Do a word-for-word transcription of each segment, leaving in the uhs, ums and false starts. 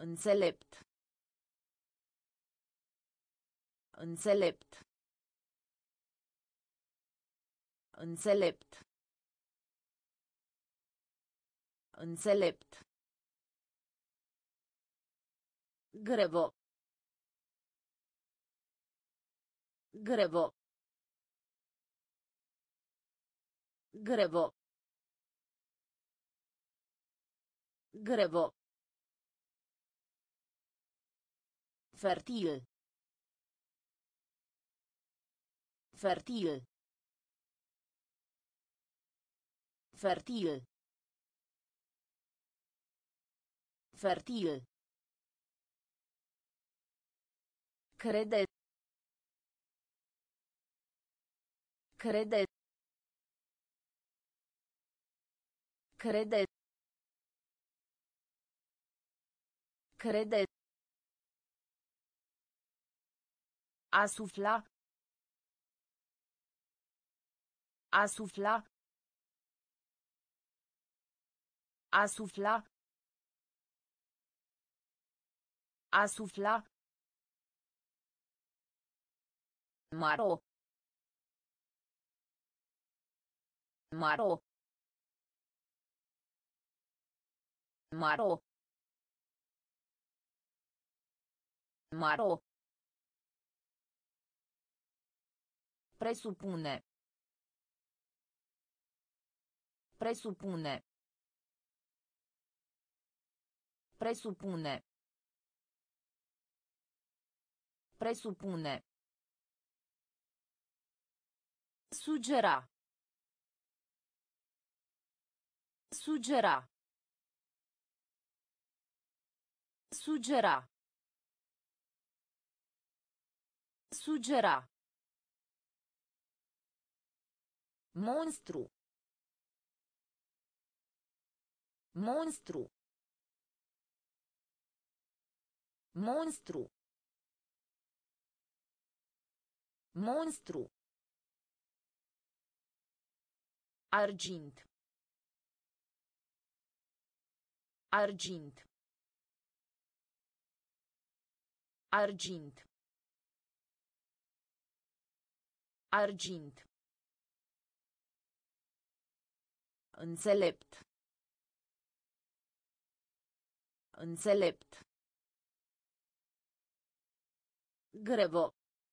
Înțelept. Înțelept. Înțelept. Înțelept. Grevo. Grevo. Grevo. Grevo. Fertil. Fertil. Fertil. Fertil. Crede. Crede. Crede. Crede. A sufla. A sufla. A sufla. A sufla. Maro. Maro. Maro. Maro. Presupune. Presupune. Presupune. Presupune. Sugera. Sugera. Sugera. Sugera. Monstru. Monstru. Monstru. Monstru. Argint. Argint. Argint. Argint. Înțelept. Înțelept. Grevo.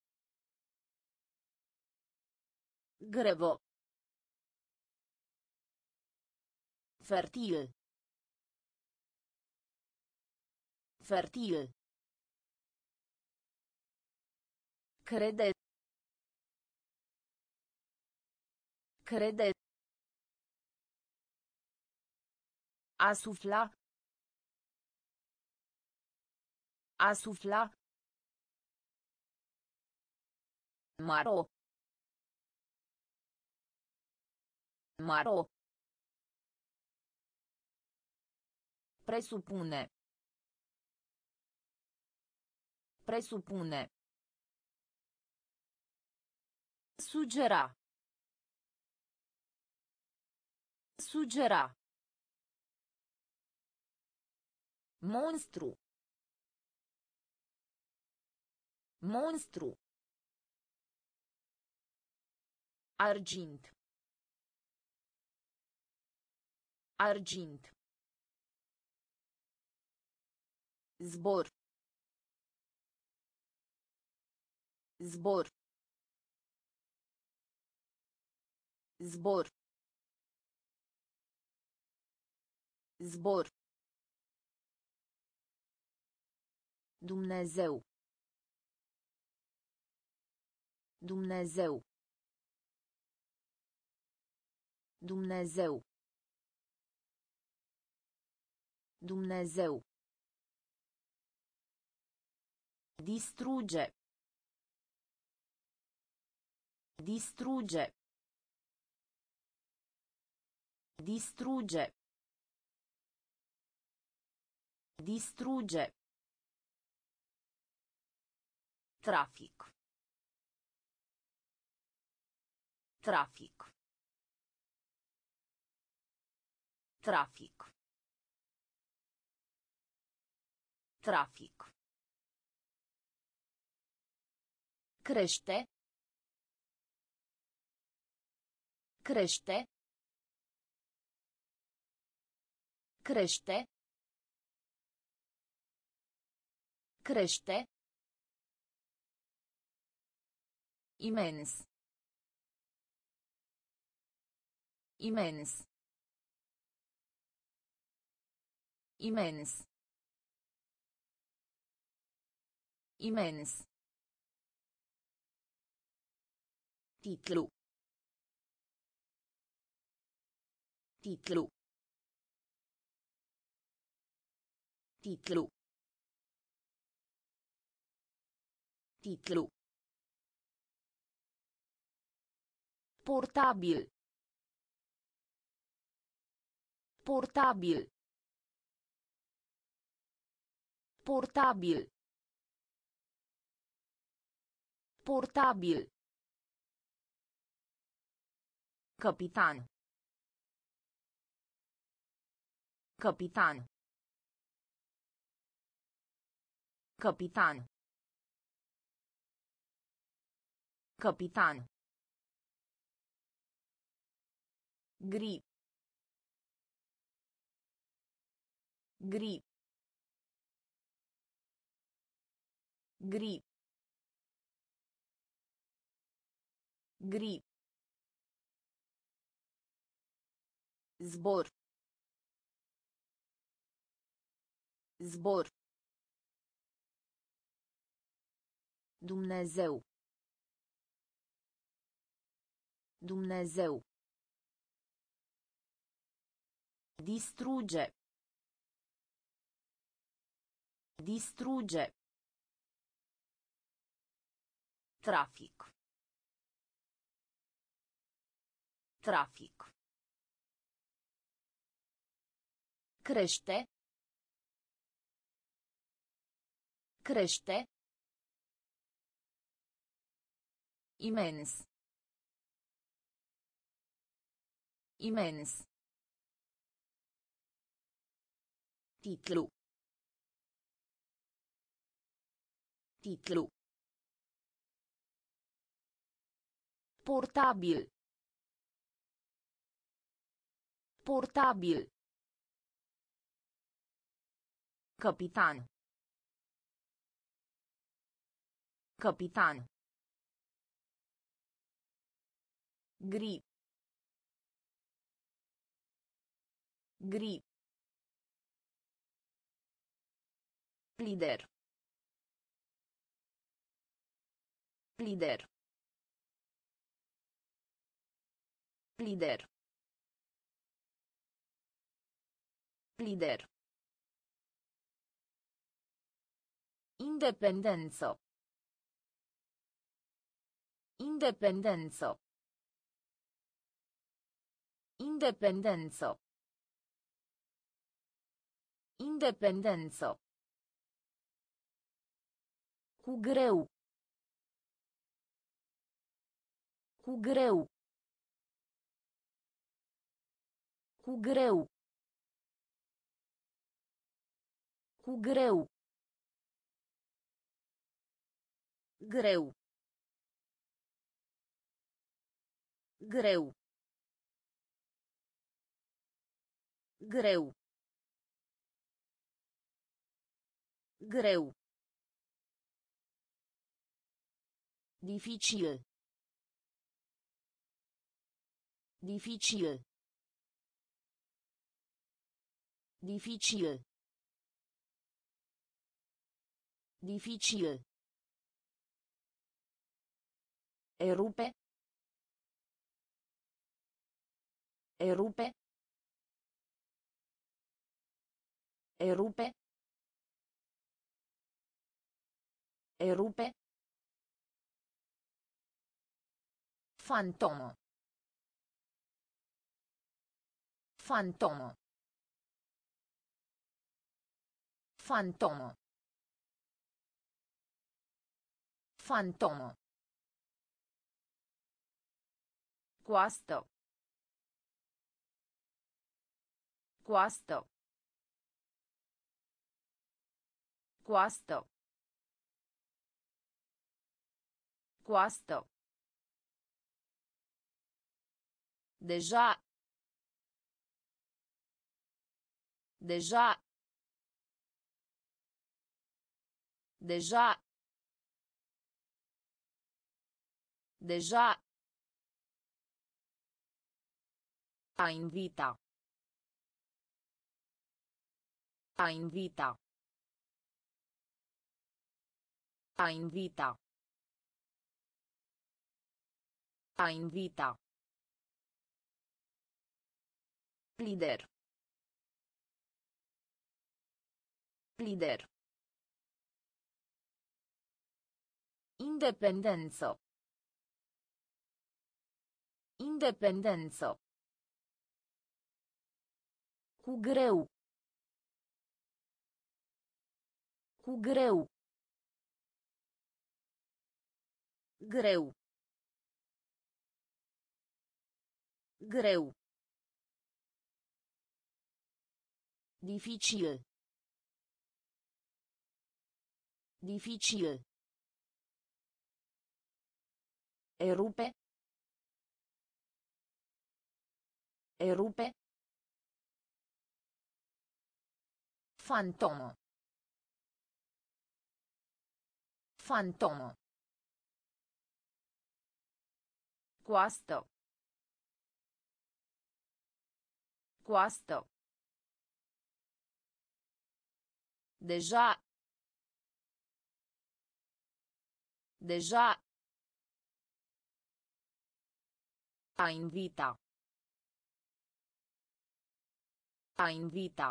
Grevo. Fertil. Fertil. Crede. Crede. A sufla. A sufla. Maro. Maro. Presupune. Presupune. Sugera. Sugera. Monstru. Monstru. Argint. Argint. Zbor. Zbor. Zbor. Zbor. Dumnezeu. Dumnezeu. Dumnezeu. Dumnezeu. Distruge. Distruge. Distruge. Distruge. Trafic. Trafic. Trafic. Trafic. Crește. Crește. Crește. Crește. Imens. Imens. Imens. Imens. Titlu. Titlu. Titlu. Titlu. Portabil. Portabil. Portabil. Portabil. Capitan. Capitan. Capitan. Capitan. Gri. Gri. Gri. Gri. Zbor. Zbor. Dumnezeu. Dumnezeu. Distruge. Distruge. Trafic. Trafic. Crește. Crește. Imens. Imens. Titlu. Titlu. Portabil. Portabil. Capitan. Capitan. Gri. Gri. Lider. Lider. Lider. Lider. Independență. Independență. Independență. Independență. Cu greu. Cu greu. Cu greu. Cu greu. Greu. Greu. Greu. Greu. Dificil. Dificil. Dificil. Dificil. Erupe. Erupe. Erupe. Erupe. Fantomă. Fantomă. Fantomă. Fantomă. Coastă. Coastă. Coastă. Coastă. Deja. Deja. Deja. Deja. A invita. A invita. A invita. A invita. Lider. Lider. Independență. Independență. Cu greu. Cu greu. Greu. Greu. Dificil. Dificil. Erupe. Erupe. Fantomă. Fantomă. Coastă. Coastă. Deja. Deja. A invita. A invita.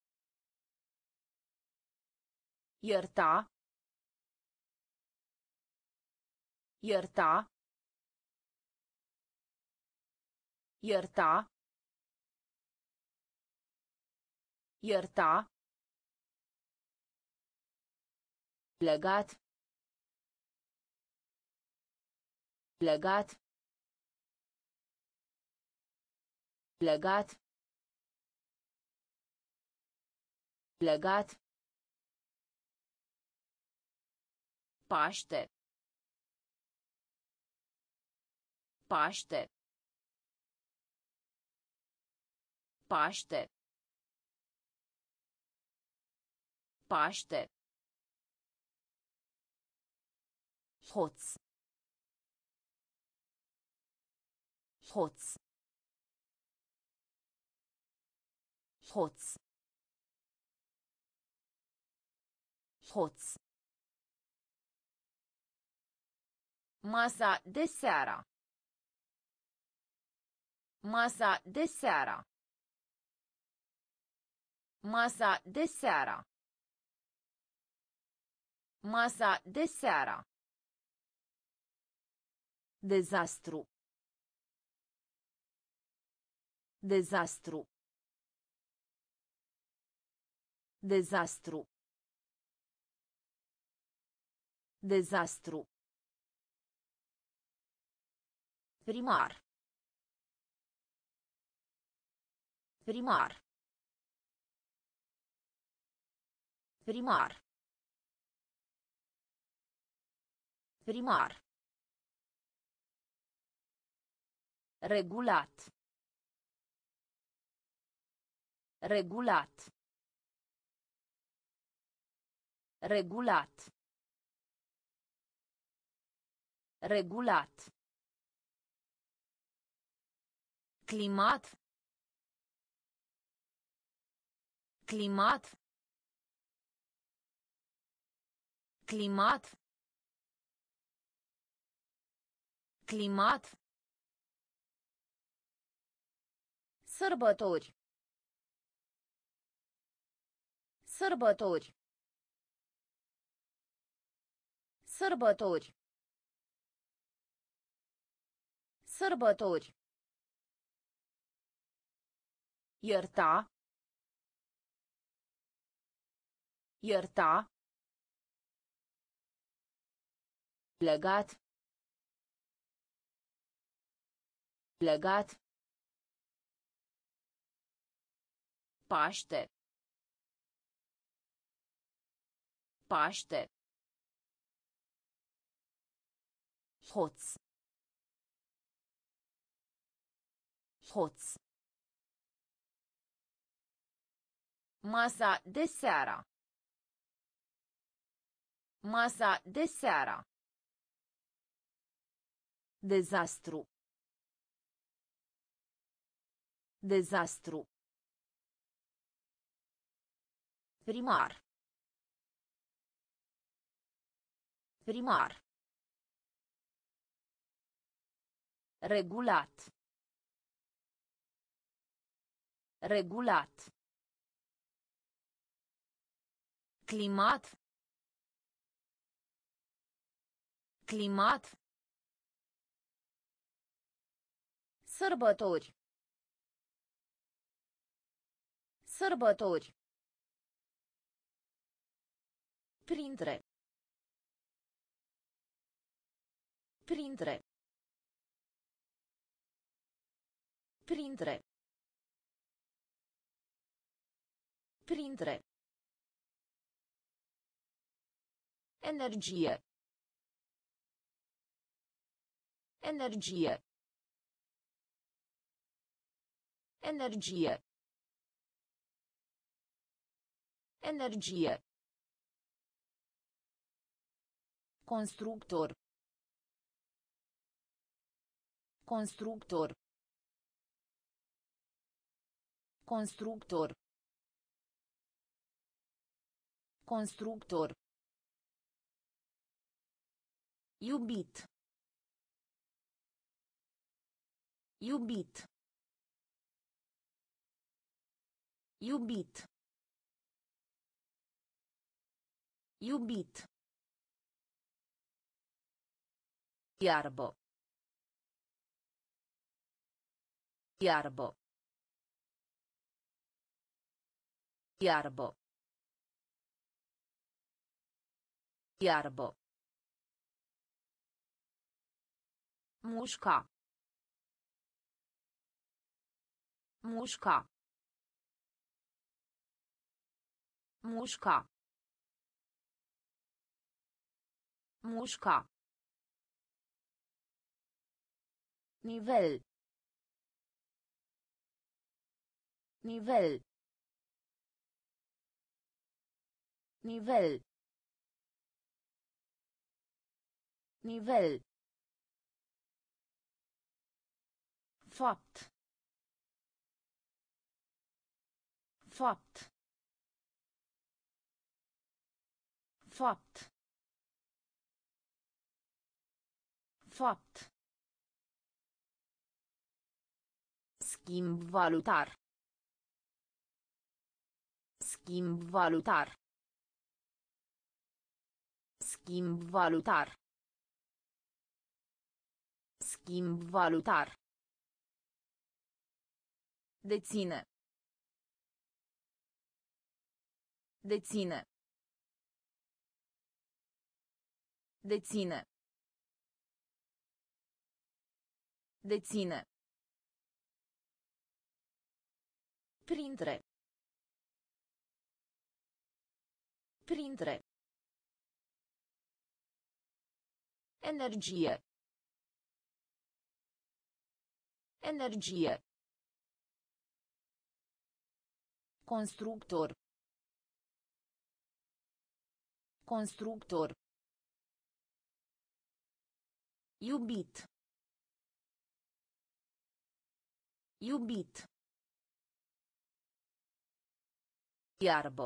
Ierta. Ierta. Ierta. Ierta. Legat. Legat. Legat. Legat. Paște. Paște. Paște. Paște. Hoț. Hoț. Hoț. Hoț. Masa de seara. Masa de seara. Masa de seara. Masa de seara. Dezastru. Dezastru. Dezastru. Dezastru. Primar. Primar. Primar. Primar. Regulat. Regulat. Regulat. Regulat. Climat. Climat. Climat. Climat. Sărbători. Sărbători. Sărbători. Sărbători. Ierta. Ierta. Legat. Legat. Paște. Paște. Hoț. Hoț. Masa de seara. Masa de seara. Dezastru. Dezastru. Primar. Primar. Regulat. Regulat. Climat. Climat. Sărbători. Sărbători. Printre. Printre. Printre. Printre. Energie. Energie. Energie. Energie. Constructor. Constructor. Constructor. Constructor. Iubit. Iubit. Iubit. Iubit. Iarbă. Iarbă. Iarbă. Iarbă. Mușca. Mușca. Mușca. Mușca. Nivel. Nivel. Nivel. Nivel. Fapt. Fapt. Fapt. Fapt. Schimb valutar. Schimb valutar. Schimb valutar. Schimb valutar. Deține. Deține. Deține. Deține. Printre. Printre. Energie. Energie. Constructor. Constructor. Iubit. Iubit. Iarbă.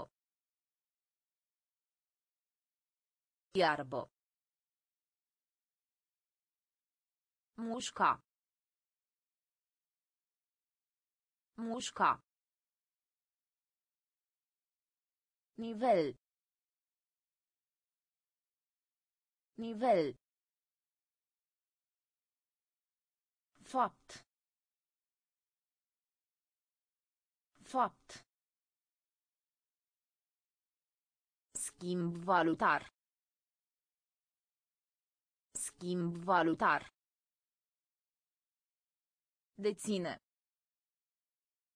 Iarbă. Mușca. Mușca. Nivel. Nivel. Fapt. Fapt. Schimb valutar. Schimb valutar. Deține.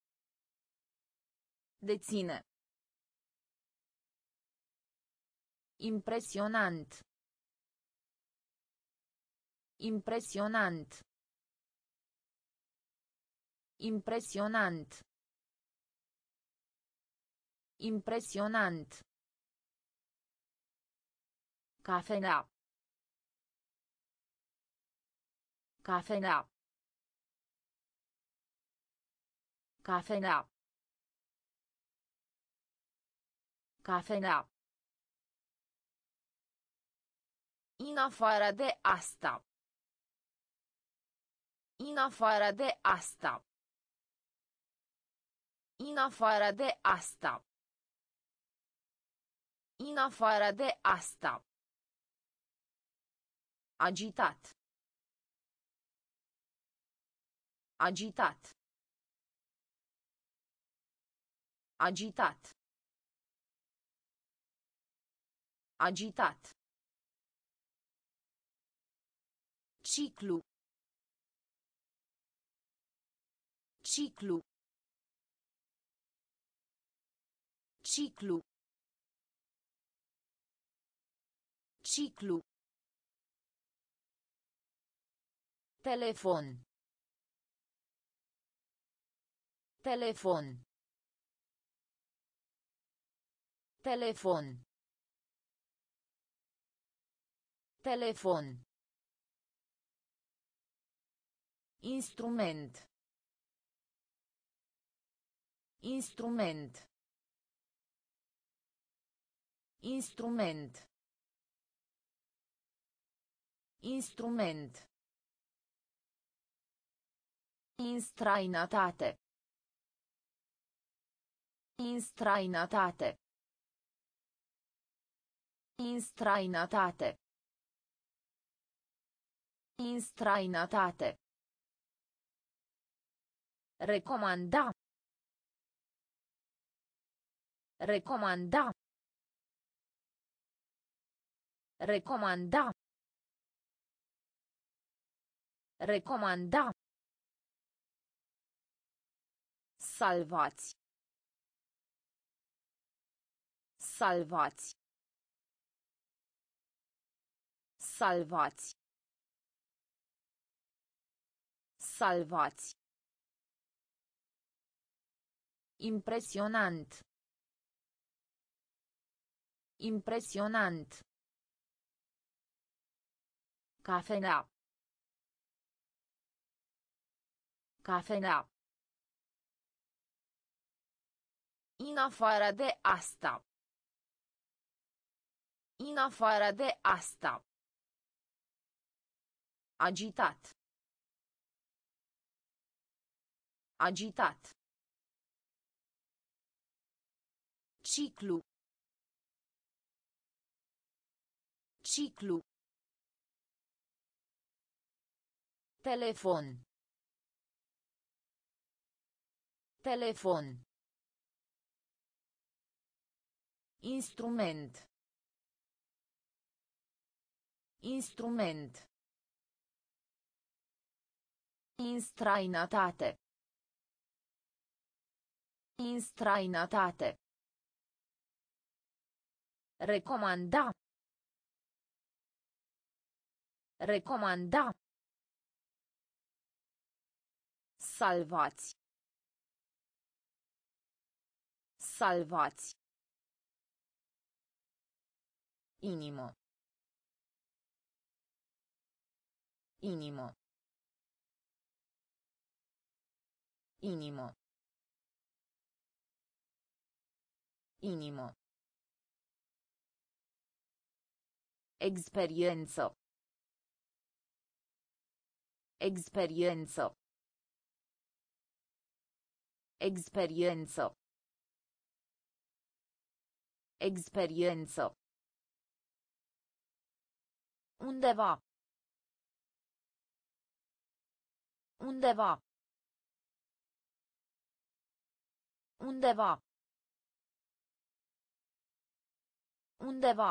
Deține. Impresionant. Impresionant. Impresionant. Impresionant. Cafenea. Cafenea. Cafenea. Cafenea. În afară de asta. În afară de asta. În afară de asta. În afară de asta. Agitat. Agitat. Agitat. Agitat. Ciclu. Ciclu. Ciclu. Ciclu. Telefon. Telefon. Telefon. Telefon. Instrument. Instrument. Instrument. Instrument. Instrainatate. Instrainatate. Instrainatate. Instrainatate. Recomanda. Recomanda. Recomanda. Recomanda. Salvați. Salvați. Salvați. Salvați. Impresionant. Impresionant. Cafenea. Cafenea. În afară de asta. În afară de asta. Agitat. Agitat. Ciclu. Ciclu. Telefon. Telefon. Instrument. Instrument. Instrainatate. Instrainatate. Recomanda. Recomanda. Salvați. Salvați. Inimă. Inimă. Inimă. Inimă. Experiență. Experiență. Experiență. Experiență. Undeva. Undeva. Undeva. Undeva.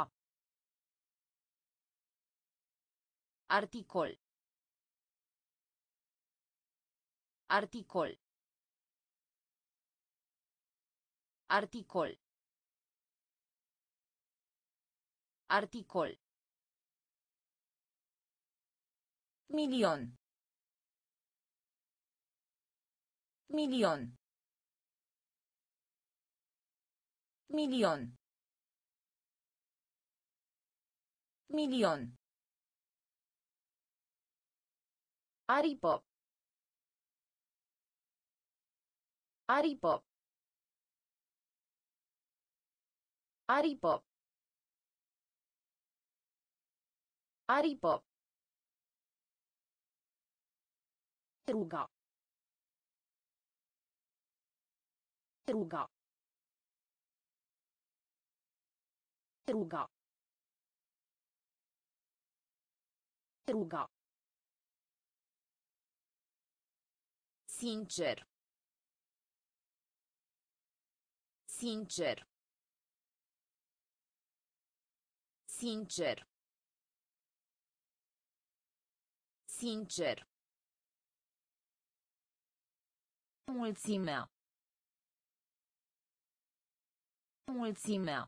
Articol. Articol. Articol. Articol. Milion. Milion. Milion. Milion. Aripă. Aripă. Aripă. Aripă. Ruga. Ruga. Ruga. Ruga. Sincer. Sincer. Sincer. Sincer. Mulțimea. Mulțimea.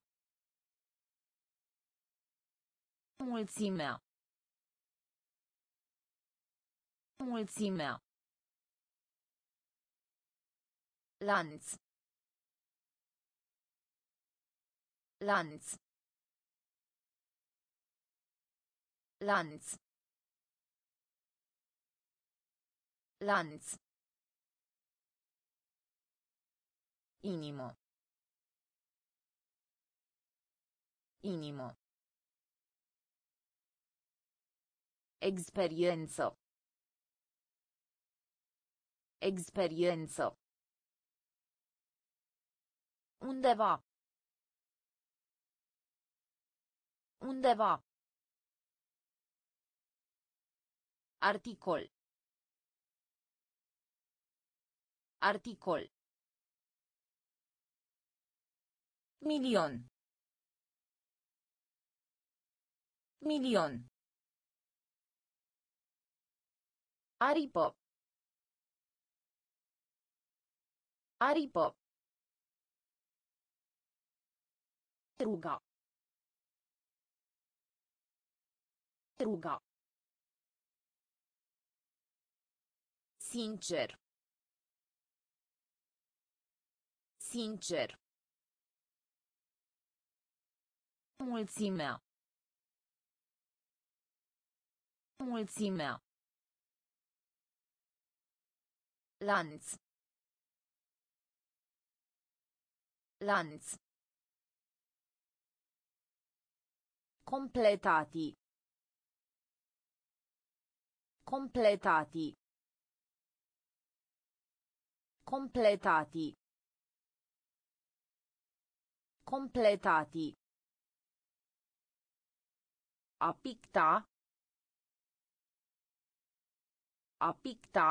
Mulțimea. Mulțimea. Lanț. Lanț. Lanț. Lanț. Inimă. Inimă. Experiență. Experiență. Undeva. Undeva. Articol. Articol. Milion. Milion. Aripă. Aripă. Ruga. Ruga. Sincer. Sincer. Mulțimea. Mulțimea. Lanț. Lanț. Completati. Completati. Completati. Completati. A picta. A picta.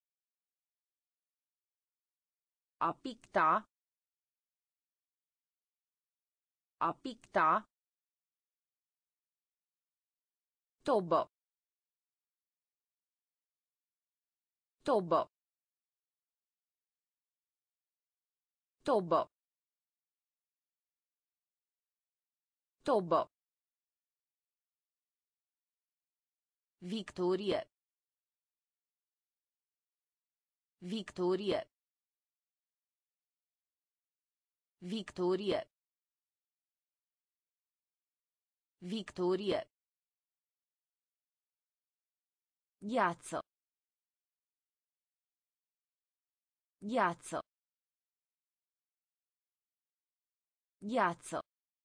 A picta. A picta. Tobă. Tobă. Tobă. Tobă. Victorie. Victorie. Victorie. Victorie. Ghiaccio. Ghiaccio. Ghiaccio.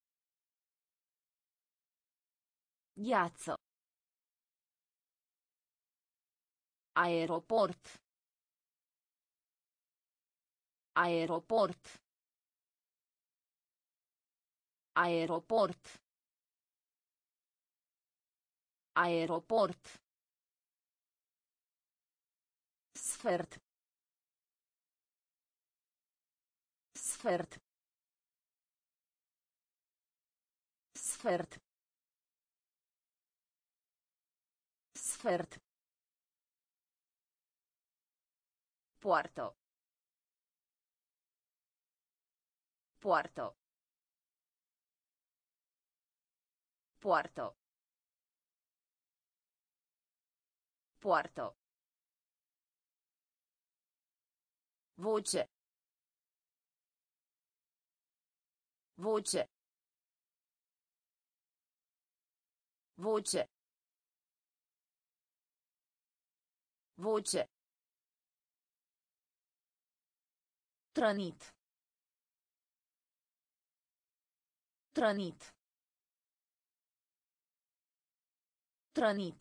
Ghiaccio. Aeroport. Aeroport. Aeroport. Aeroport. Sfert. Sfert. Sfert. Sfert. Poartă. Poartă. Poartă. Poartă. Voce. Voce. Voce. Voce. Trănit. Trănit. Trănit.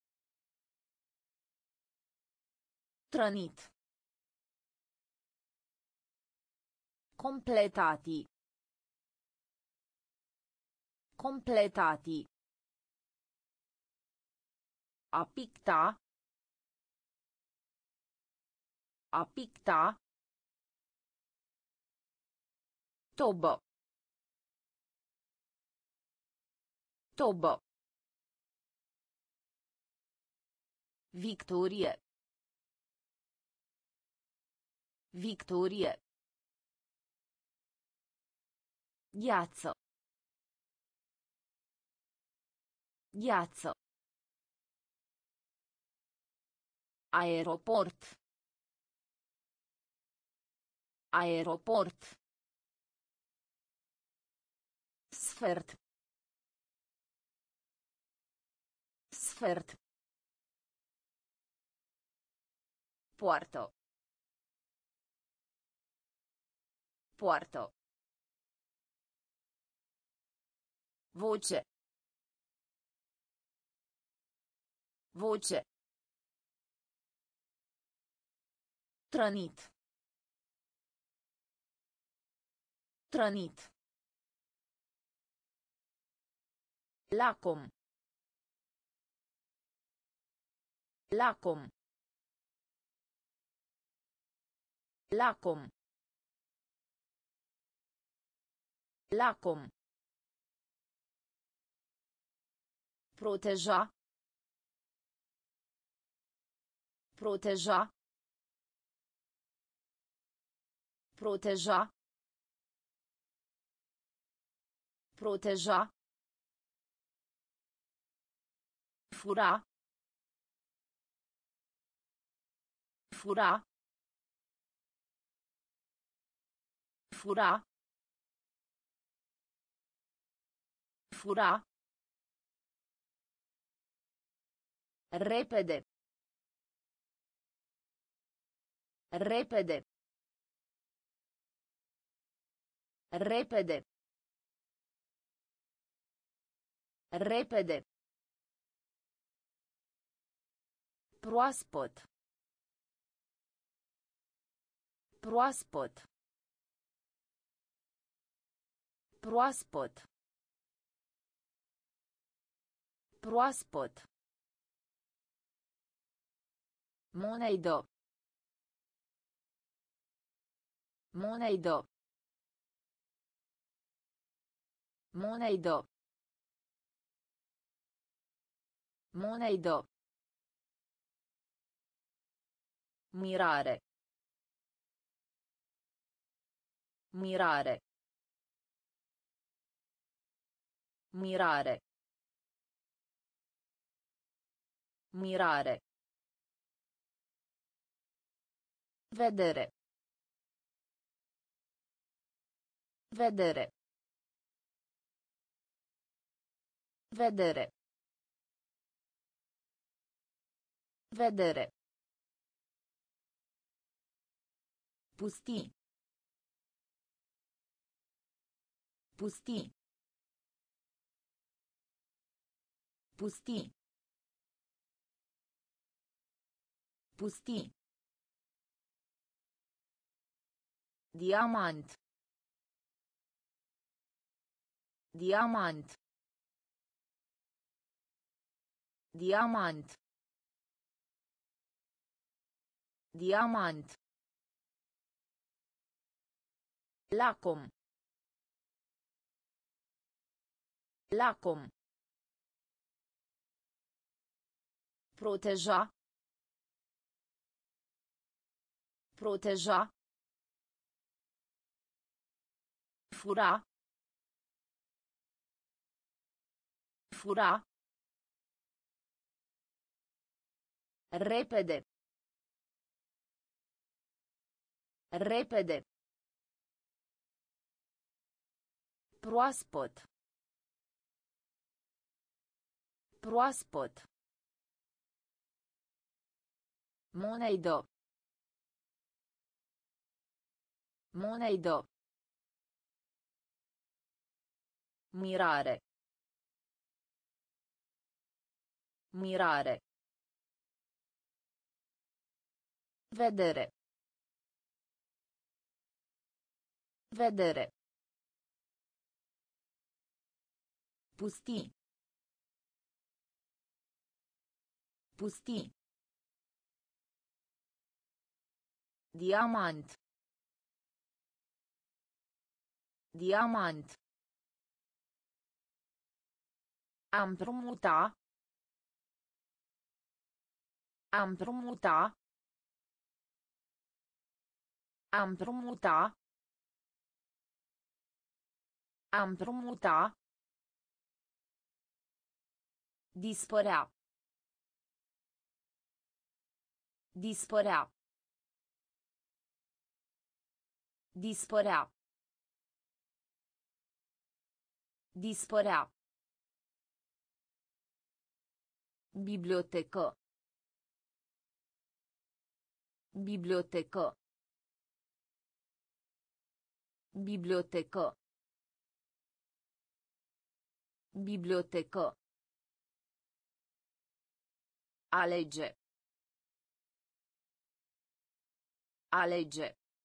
Trănit. Completati. Completati. A picta. A picta. Tobă. Tobă. Victorie. Victorie. Ghiaccio. Ghiaccio. Aeroport. Aeroport. Sfert. Sfert. Poartă. Poartă. Voce. Voce. Trănit. Trănit. Lacom. Lacom. Lacom. Lacom. Proteja. Proteja. Proteja. Proteja. Fura. Fura. Fura. Fura. Repede. Repede. Repede. Repede. Proaspăt. Proaspăt. Proaspăt. Proaspăt. Monedă. Monedă. Monedă. Monedă. Mirare. Mirare. Mirare. Mirare. Vedere. Vedere. Vedere. Vedere. Pustii. Pustii. Pustii. Pustii. Diamant. Diamant. Diamant. Diamant. Lacom. Lacom. Proteja. Proteja. Fura. Fura. Repede. Repede. Proaspăt. Proaspăt. Monedă. Monedă. Mirare. Mirare. Vedere. Vedere. Pustii. Pustii. Diamant. Diamant. A împrumuta. A împrumuta. A împrumuta. A împrumuta. Dispărea. Dispărea. Dispărea. Dispărea. Bibliotecă. Bibliotecă. Bibliotecă. Bibliotecă. Alege. Alege.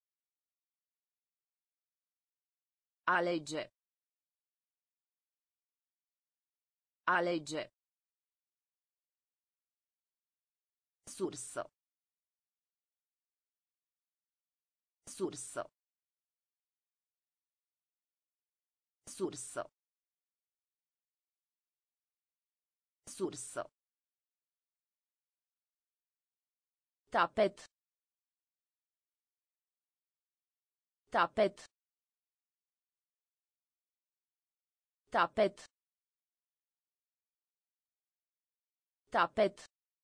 Alege. Alege. Sursă. Sursă. Sursă. Sursă. Tapet. Tapet. Tapet. Tapet.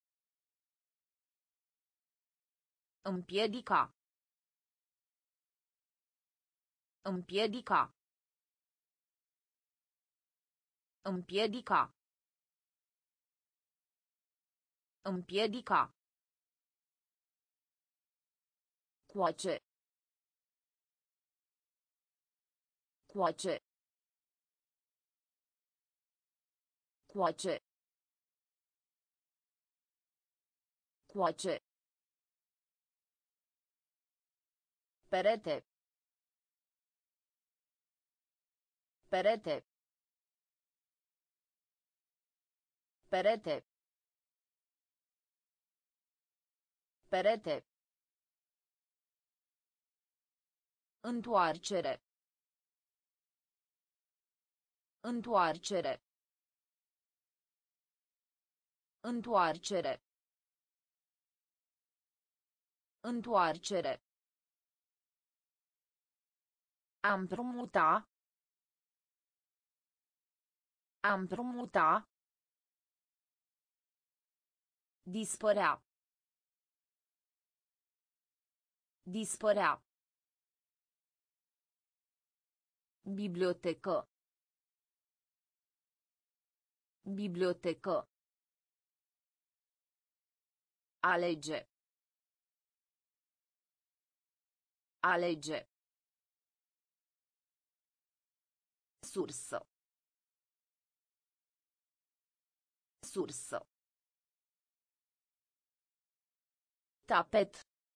Împiedica. Împiedica. Împiedica. Împiedica. Coace. Coace. Coace. Coace. Perete. Perete. Perete. Perete. Întoarcere. Întoarcere. Întoarcere. Întoarcere. A împrumuta. A împrumuta. Dispărea. Dispărea. Bibliotecă. Bibliotecă. Alege. Alege. Sursă. Sursă. Tapet.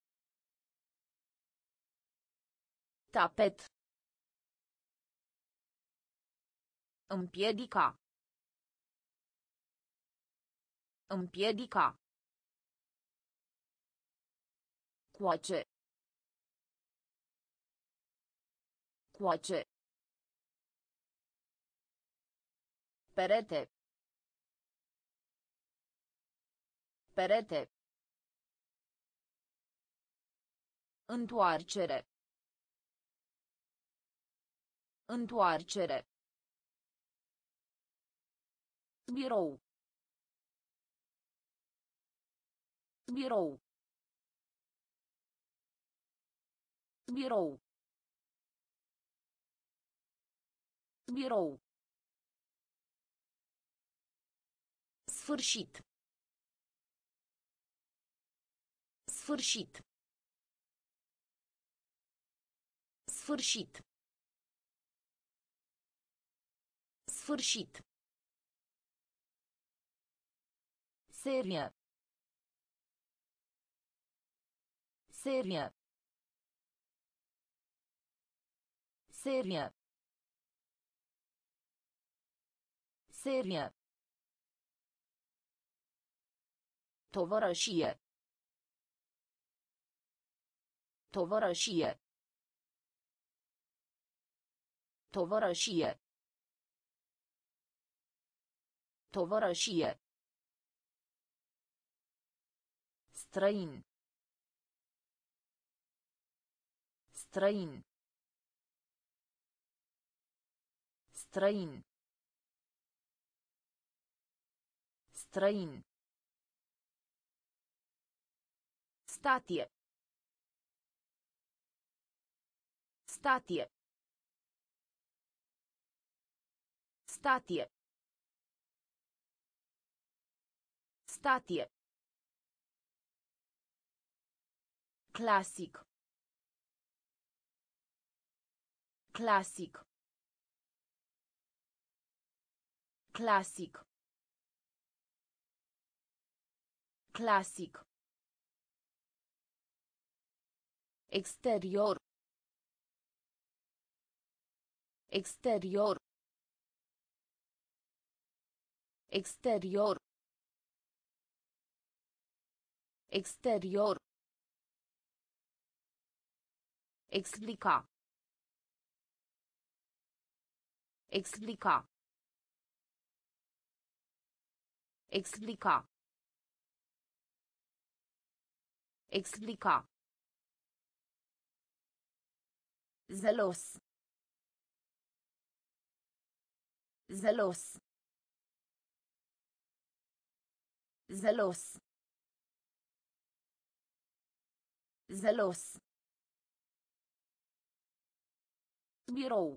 Tapet. Împiedica. Împiedica. Coace. Coace. Perete. Perete. Întoarcere. Întoarcere. Birou. Birou. Birou. Birou. Sfârșit. Sfârșit. Sfârșit. Sfârșit. Serie. Serie. Serie. Serie. Tovărășie. Tovărășie. Tovărășie. Tovărășie. Străin. Străin. Străin. Străin. Statie. Statie. Statie. Statie. Clasic. Clasic. Clasic. Clasic. Exterior. Exterior. Exterior. Exterior. Explica. Explica. Explica. Explica. Zelos. Zelos. Zelos. Zelos. Birou.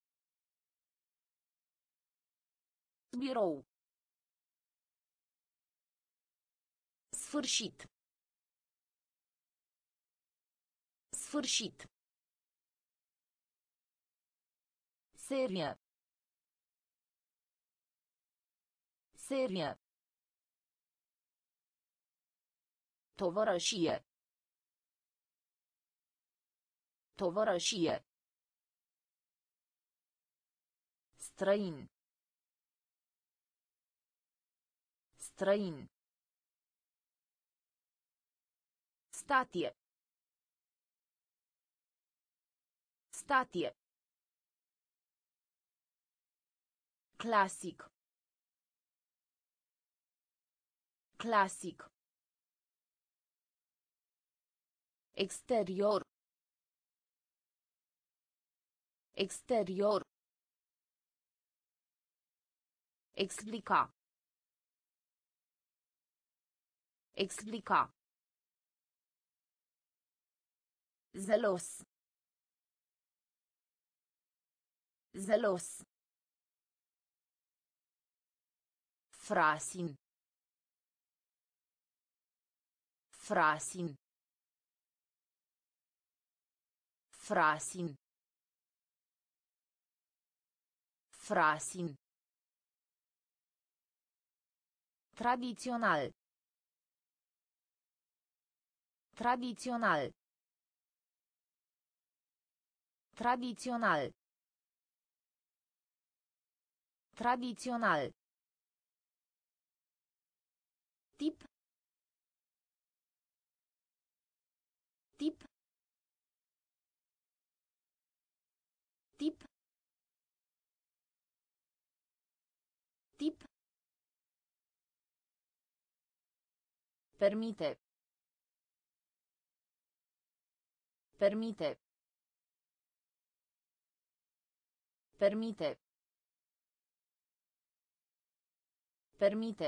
Birou. Sfârșit. Sfârșit. Serie. Serie. Tovărășie. Tovărășie. Străin. Străin. Statie. Statie. Clasic. Clasic. Exterior. Exterior. Explica. Explica. Zelos. Zelos. Frasin. Frasin. Frasin. Frasin. Tradițional. Tradițional. Tradițional. Tradițional. Tip. Tip. Tip. Tip. Permite. Permite. Permite. Permite.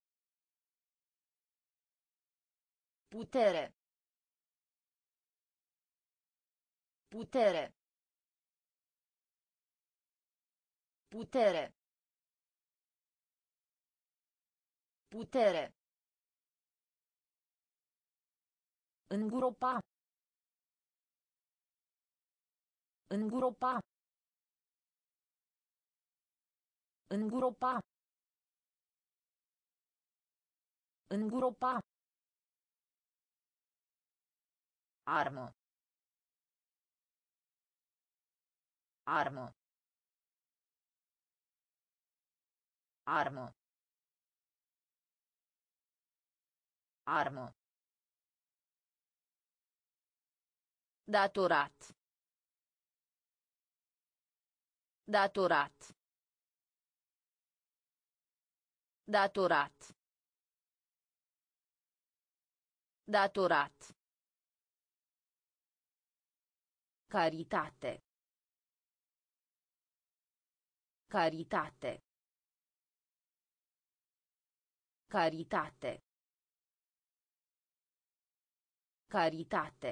Putere. Putere. Putere. Putere. Îngropa. Îngropa. Îngropa. Îngropa. Armă. Armă. Armă. Armă. Datorat. Datorat. Datorat. Datorat. Caritate. Caritate. Caritate. Caritate.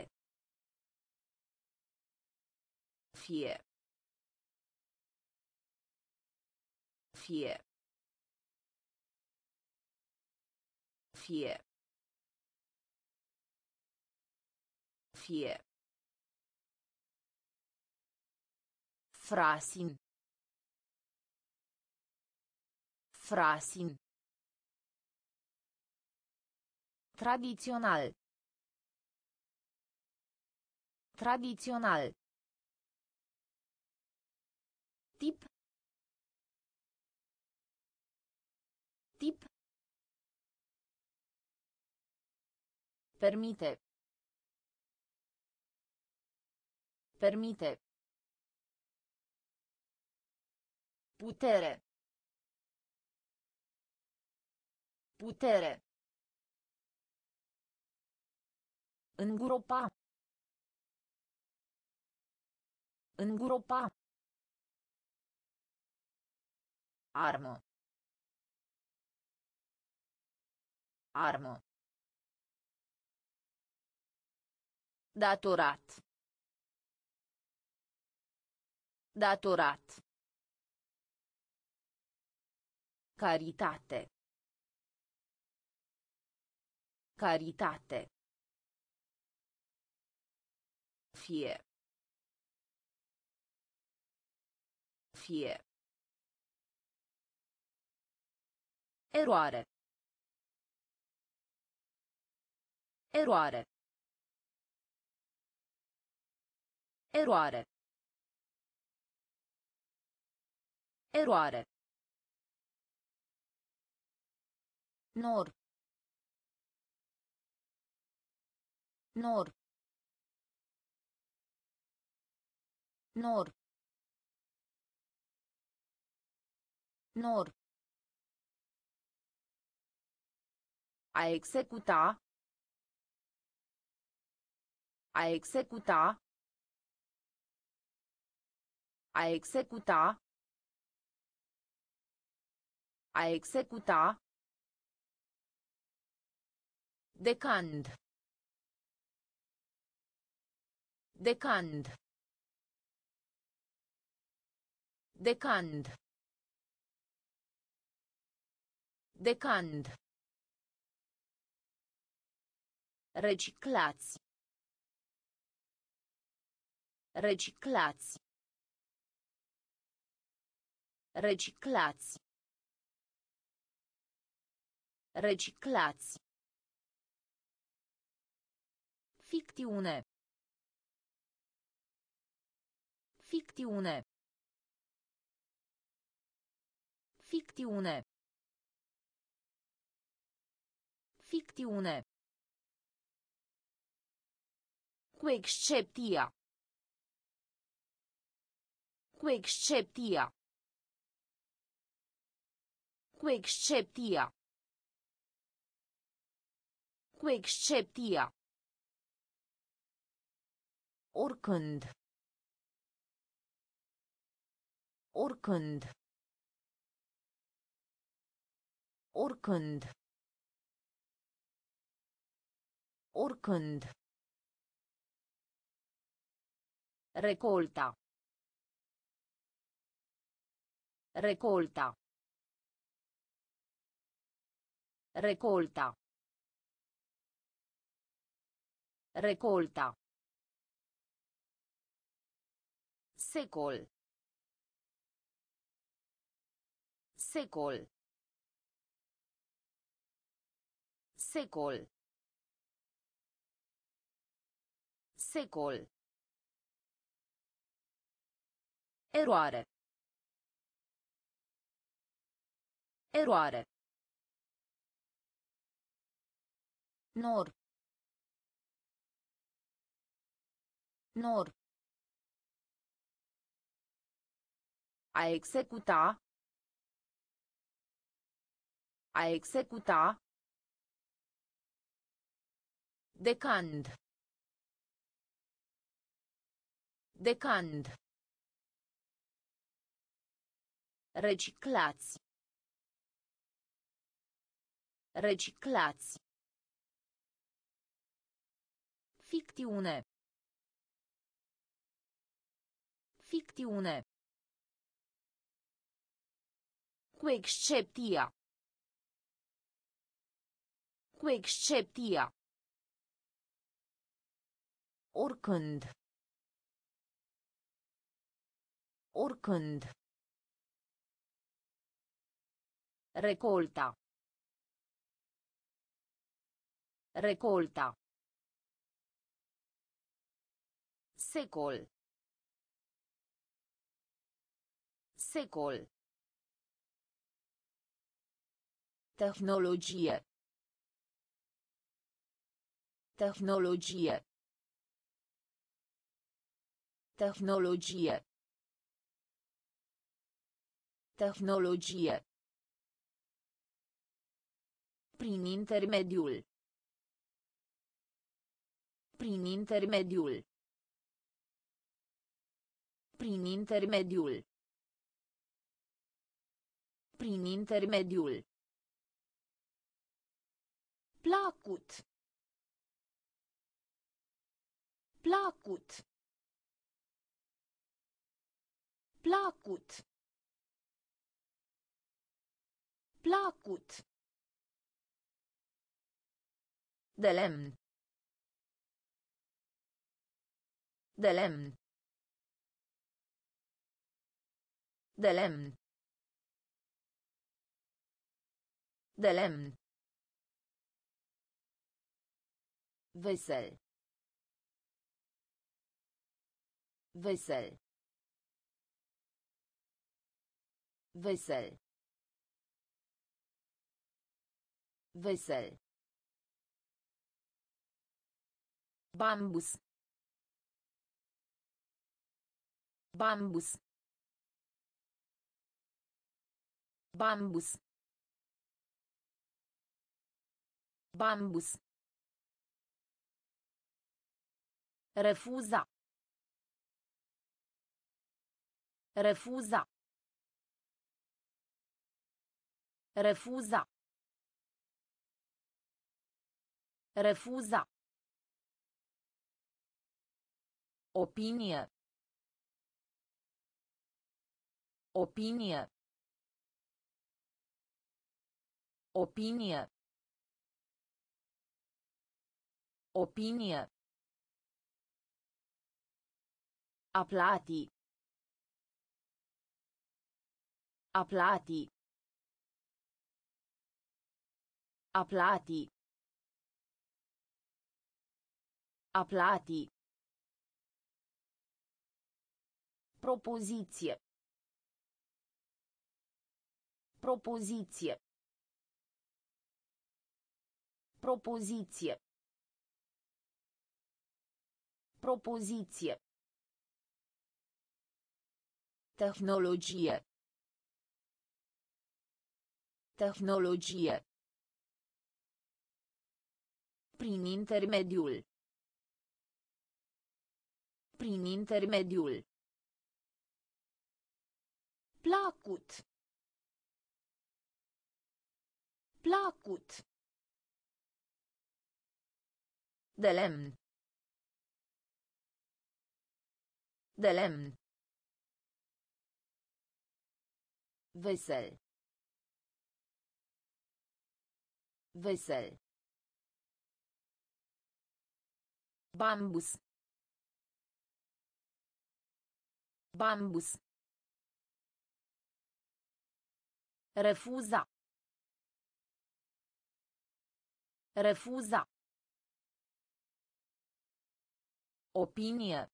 Fie. Fie. Fie. Fie. Frasin. Frasin. Tradițional. Tradițional. Tip. Tip. Permite. Permite. Putere. Putere. Îngropa. Îngropa. Armă. Armă. Datorat. Datorat. Caritate. Caritate. Fie. Fie. Eroare. Eroare. Eroare. Eroare. Nor. Nor. Nor. Nor. A executa. A executa. A executa. A executa. Decand. Decand. Decand. Decand. Reciclați. Reciclați. Reciclați. Reciclați. Ficțiune. Ficțiune. Ficțiune. Ficțiune. Cu excepția. Cu excepția. Cu excepția. Cu excepția. Oricând. Oricând. Oricând. Oricând. Recolta. Recolta. Recolta. Recolta. Secol. Secol. Secol. Secol. Eroare. Eroare. Nor. Nor. A executa. A executa. Decand. Decand. Reciclați. Reciclați. Ficțiune. Ficțiune. Cu excepția. Cu excepția. Oricând. Oricând. Recolta. Recolta. Secol. Secol. Tehnologie. Tehnologie. Tehnologie. Tehnologie. Prin intermediul. Prin intermediul. Prin intermediul. Prin intermediul. Placut. Placut. Placut. Placut. De lemn. De lemn. De lemn. De lemn. Vesel. Vesel. Vesel. Vesel. Bambus. Bambus. Bambus. Bambus. Refuza. Refuza. Refuza. Refuza. Opinie. Opinie. Opinie. Opinie. Aplati. Aplati. Aplati. Aplati. Propoziție. Propoziție. Propoziție. Propoziție. Tehnologie. Tehnologie. Prin intermediul. Prin intermediul. Placut. Placut. De lemn. De lemn. Vesel. Vesel. Bambus. Bambus. Refuza. Refuza. Opinie.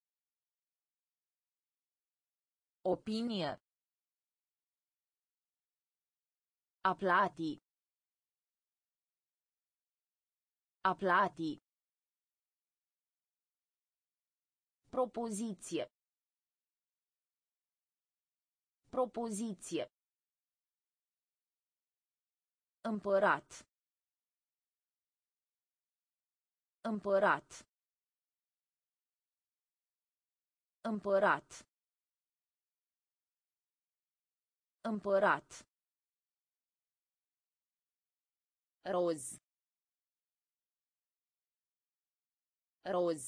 Opinie. Aplati. Aplati. Propoziție. Propoziție. Împărat. Împărat. Împărat. Împărat. Roz. Roz.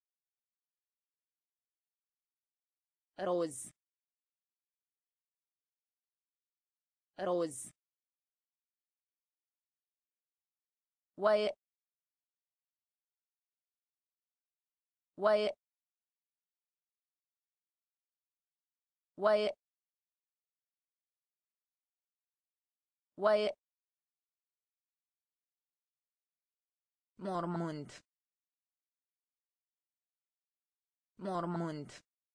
Roz. Roz. Oaie. Oaie. Oaie. Oaie. Mormânt. Mormânt.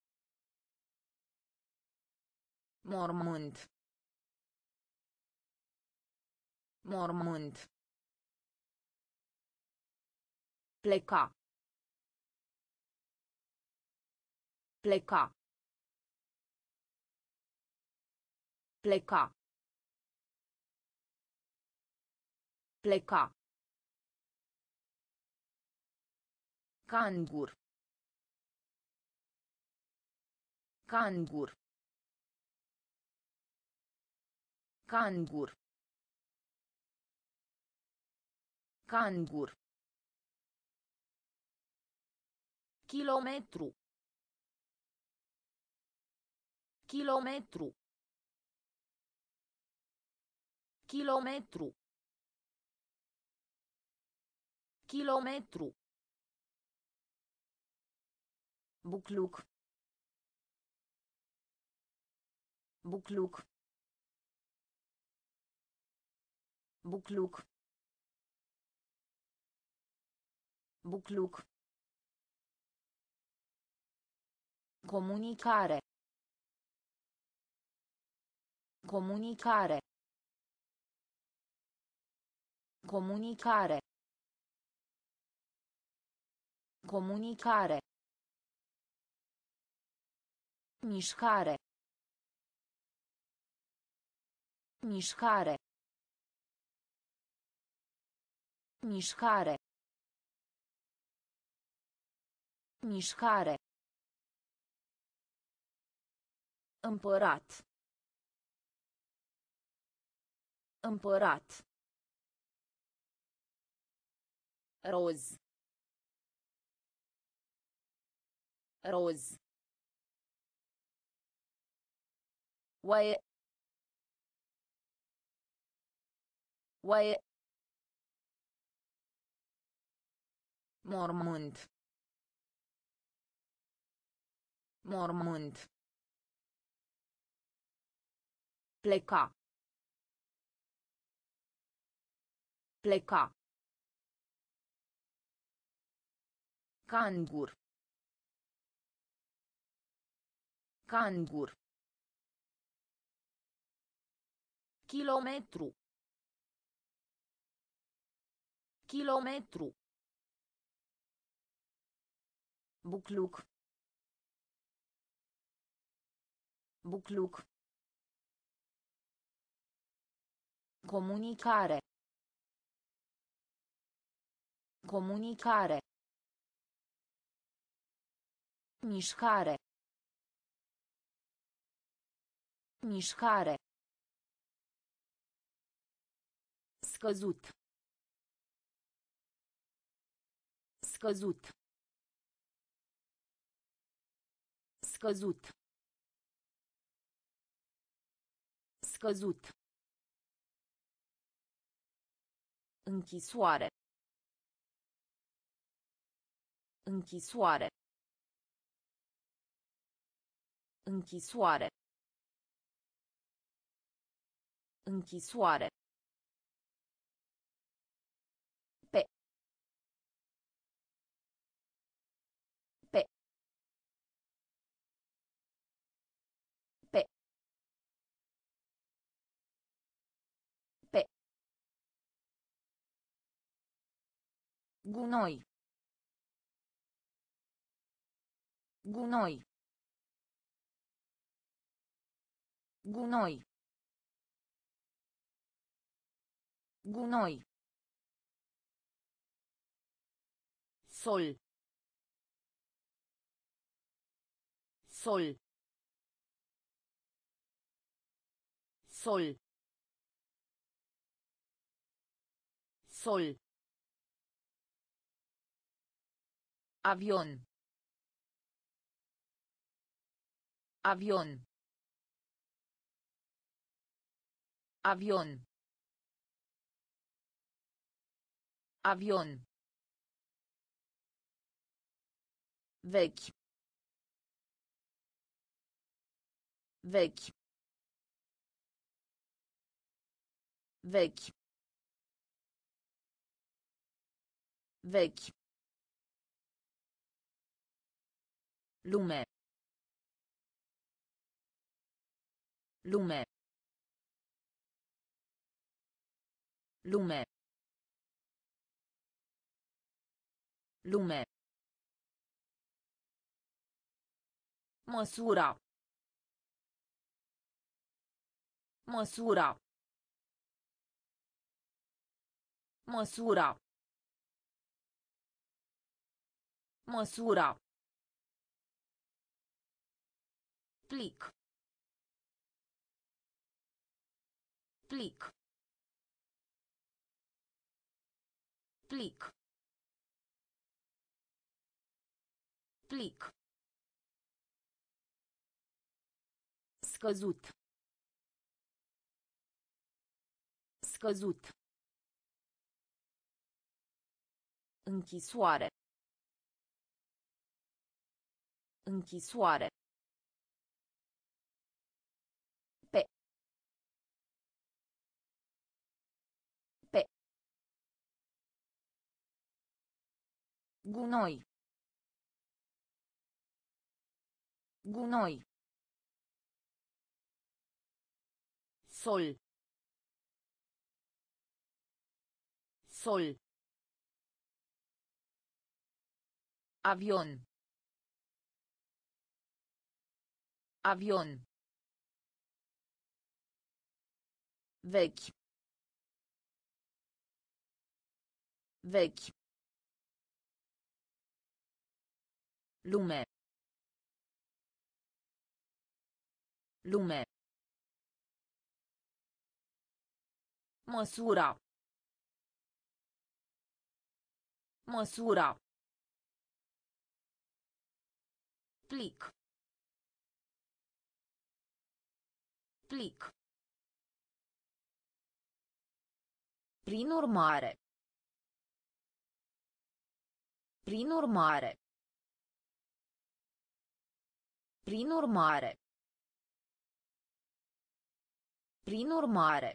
Mormânt. Mormânt. Pleca. Pleca. Pleca. Pleca. Cangur. Cangur. Cangur. Cangur. Kilometru. Kilometru. Kilometru. Kilometru. Bucluc. Bucluc. Bucluc. Bucluc. Comunicare. Comunicare. Comunicare. Comunicare. Mișcare. Mișcare. Mișcare. Mișcare. Împărat. Împărat. Roz. Roz. Oaie. Oaie. Mormânt. Mormânt. Pleca. Pleca. Cangur. Cangur. Kilometru. Kilometru. Bucluc. Bucluc. Comunicare. Comunicare. Mișcare. Mișcare. Scăzut. Scăzut. Scăzut. Scăzut. Închisoare. Închisoare. Închisoare. Închisoare. Pe. Pe. Pe. Pe. Gunoi. Gunoi. Gunoi. Gunoi. Sol. Sol. Sol. Sol. Avion. Avion. Avion. Avion. Vechi. Vechi. Vechi. Vechi. Lume. Lume. Lume. Lume. Măsura. Măsura. Măsura. Măsura. Plic. Plic. Plic. Plic. Scăzut. Scăzut. Închisoare. Închisoare. Pe. Pe. Gunoi. Gunoi. Sol. Sol. Avion. Avion. Vechi. Vechi. Lume. Lume. Măsura. Măsura. Plic. Plic. Prin urmare. Prin urmare. Prin urmare. Prin urmare.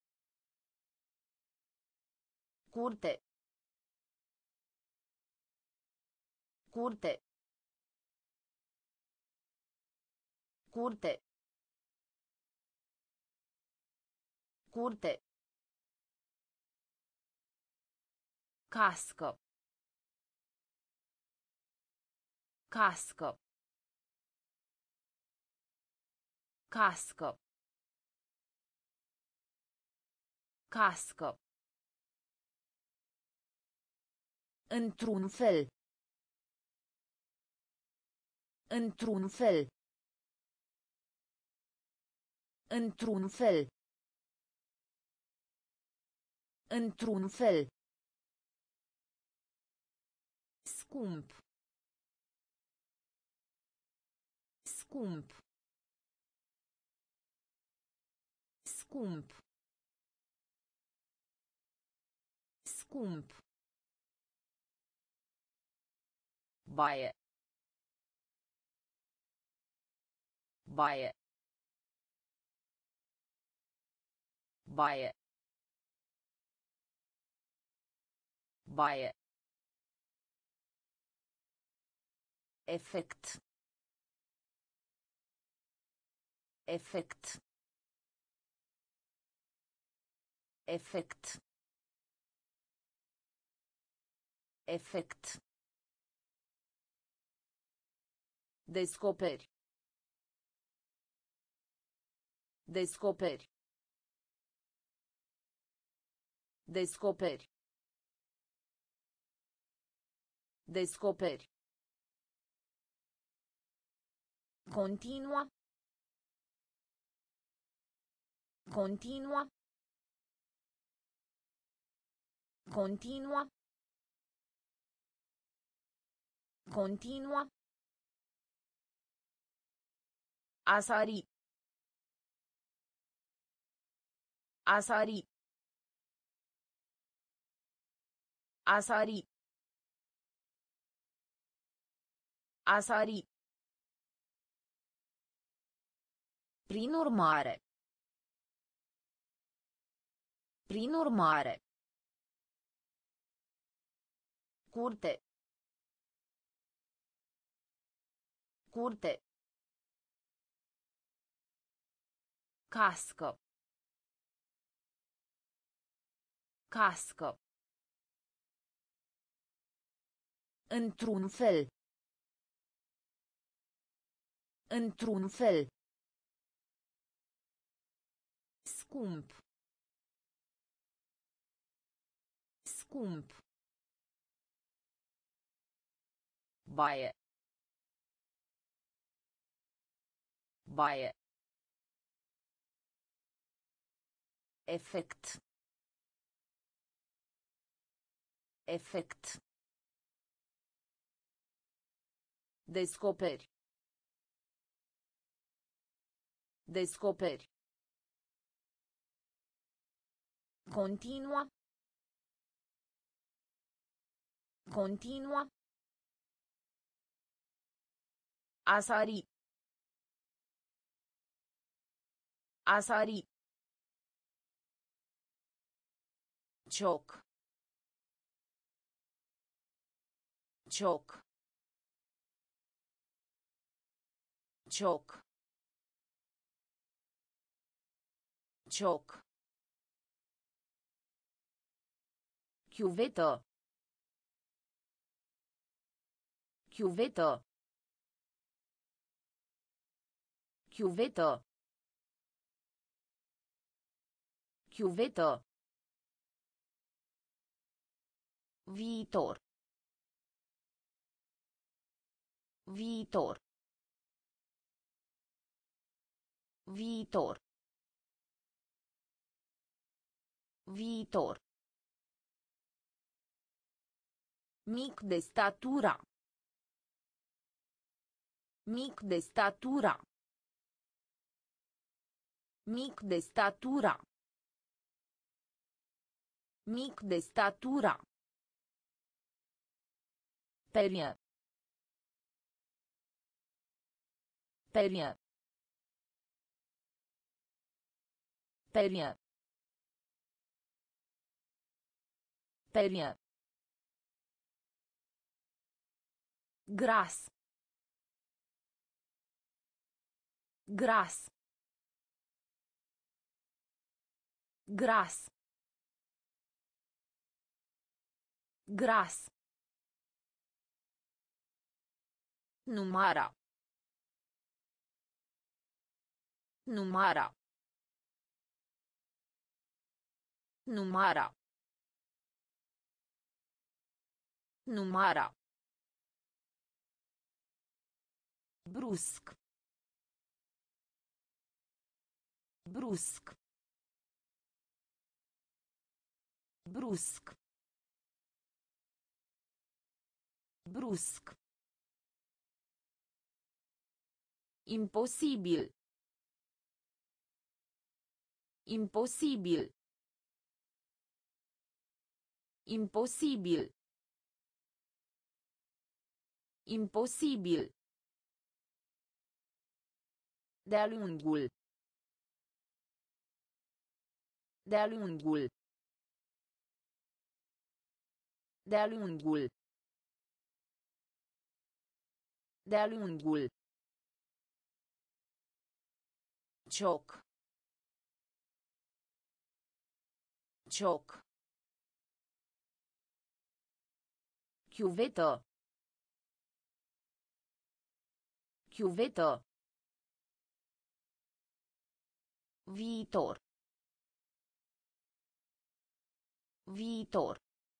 Curte. Curte. Curte. Curte. Cască. Cască. Cască. Cască. Într-un fel. Într-un fel. Într-un fel. Într-un fel. Scump. Scump. Scump. Scump. Baie. Baie. Baie. Baie. Efect. Efect. Efect. Efect. Descoperi. Descoperi. Descoperi. Descoperi. Continua. Continua. Continua. Continua. A sari. A sari. A sari. A sari. Prin urmare. Prin urmare. Curte. Curte. Cască. Cască. Într-un fel. Într-un fel. Scump. Scump. Baie. Baie. Efect. Efect. Descoperi. Descoperi. Continua. Continua. A sari. A sari. Cioc. Cioc. Cioc. Cioc. Chiuvetă. Chiuvetă. Chiuvetă. Chiuvetă. Viitor. Viitor. Viitor. Viitor. Mic de statura. Mic de statura. Mic de statura. Mic de statura. Perie. Perie. Perie. Perie. Gras. Gras. Gras. Gras. Numara. Numara. Numara. Numara. Brusc. Brusc. Brusc. Brusc. Imposibil. Imposibil. Imposibil. Imposibil. De-a lungul. De-a lungul. De-a lungul. De-a lungul. Cioc. Cioc. Chiuvetă. Chiuvetă. Viitor. Viitor.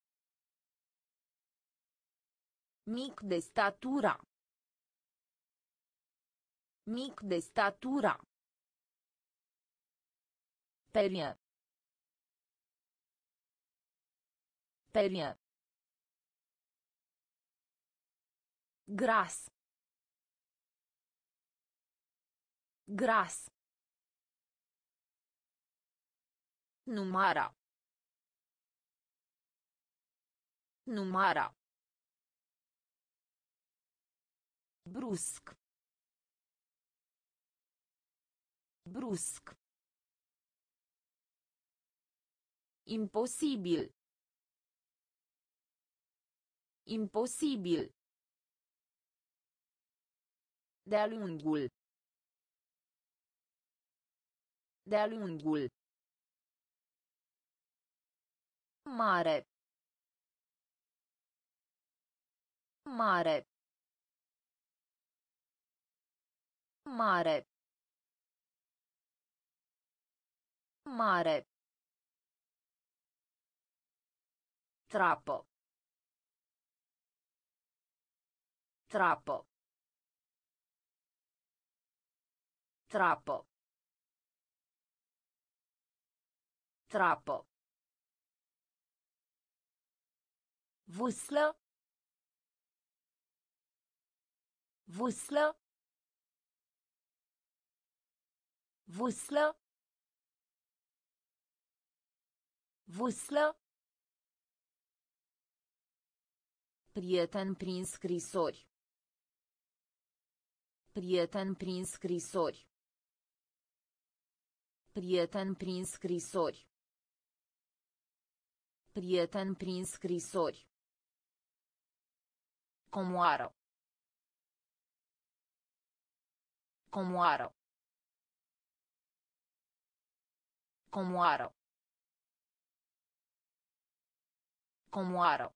Mic de statura. Mic de statura. Perie. Perie. Gras. Gras. Numara. Numara. Brusc. Brusc. Imposibil. Imposibil. De-a lungul. De-a lungul. Mare. Mare. Mare. Mare. Trapă. Trapă. Trapă. Trapă. Vâslă. Vâslă. Vâslă. Vâslă. Prieten prin scrisori. Prieten prin scrisori. Prieten prin scrisori. Prieten prin scrisori. Comoară. Comoară. Comoară. Comoară.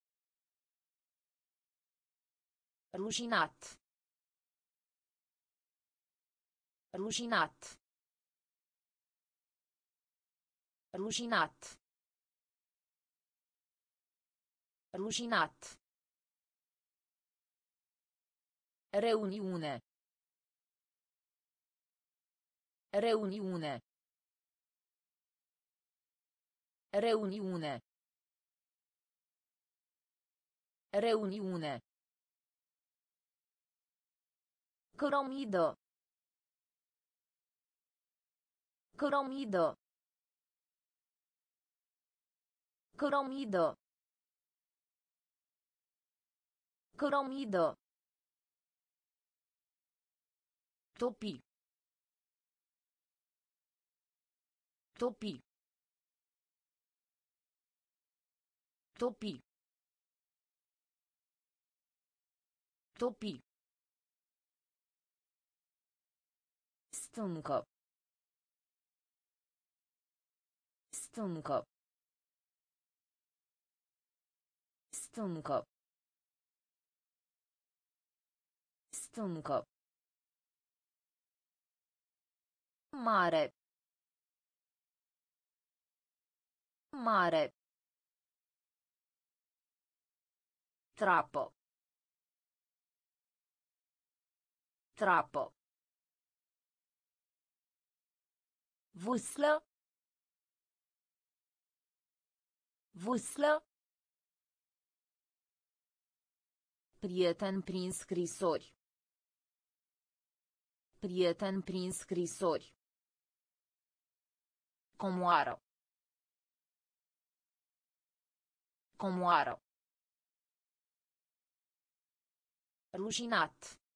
Rușinat. Rușinat. Rușinat. Rușinat. Reuniune. Reuniune. Reuniune. Reuniune. Cărămidă. Cărămidă. Cărămidă. Cărămidă. Topi. Topi. Topi. Topi. Stâncă. Stâncă. Stâncă. Stâncă. Mare. Mare. Trapă. Trapă. Vâslă. Vâslă. Prieten prin scrisori. Prieten prin scrisori. Comoară. Comoară. Rușinat.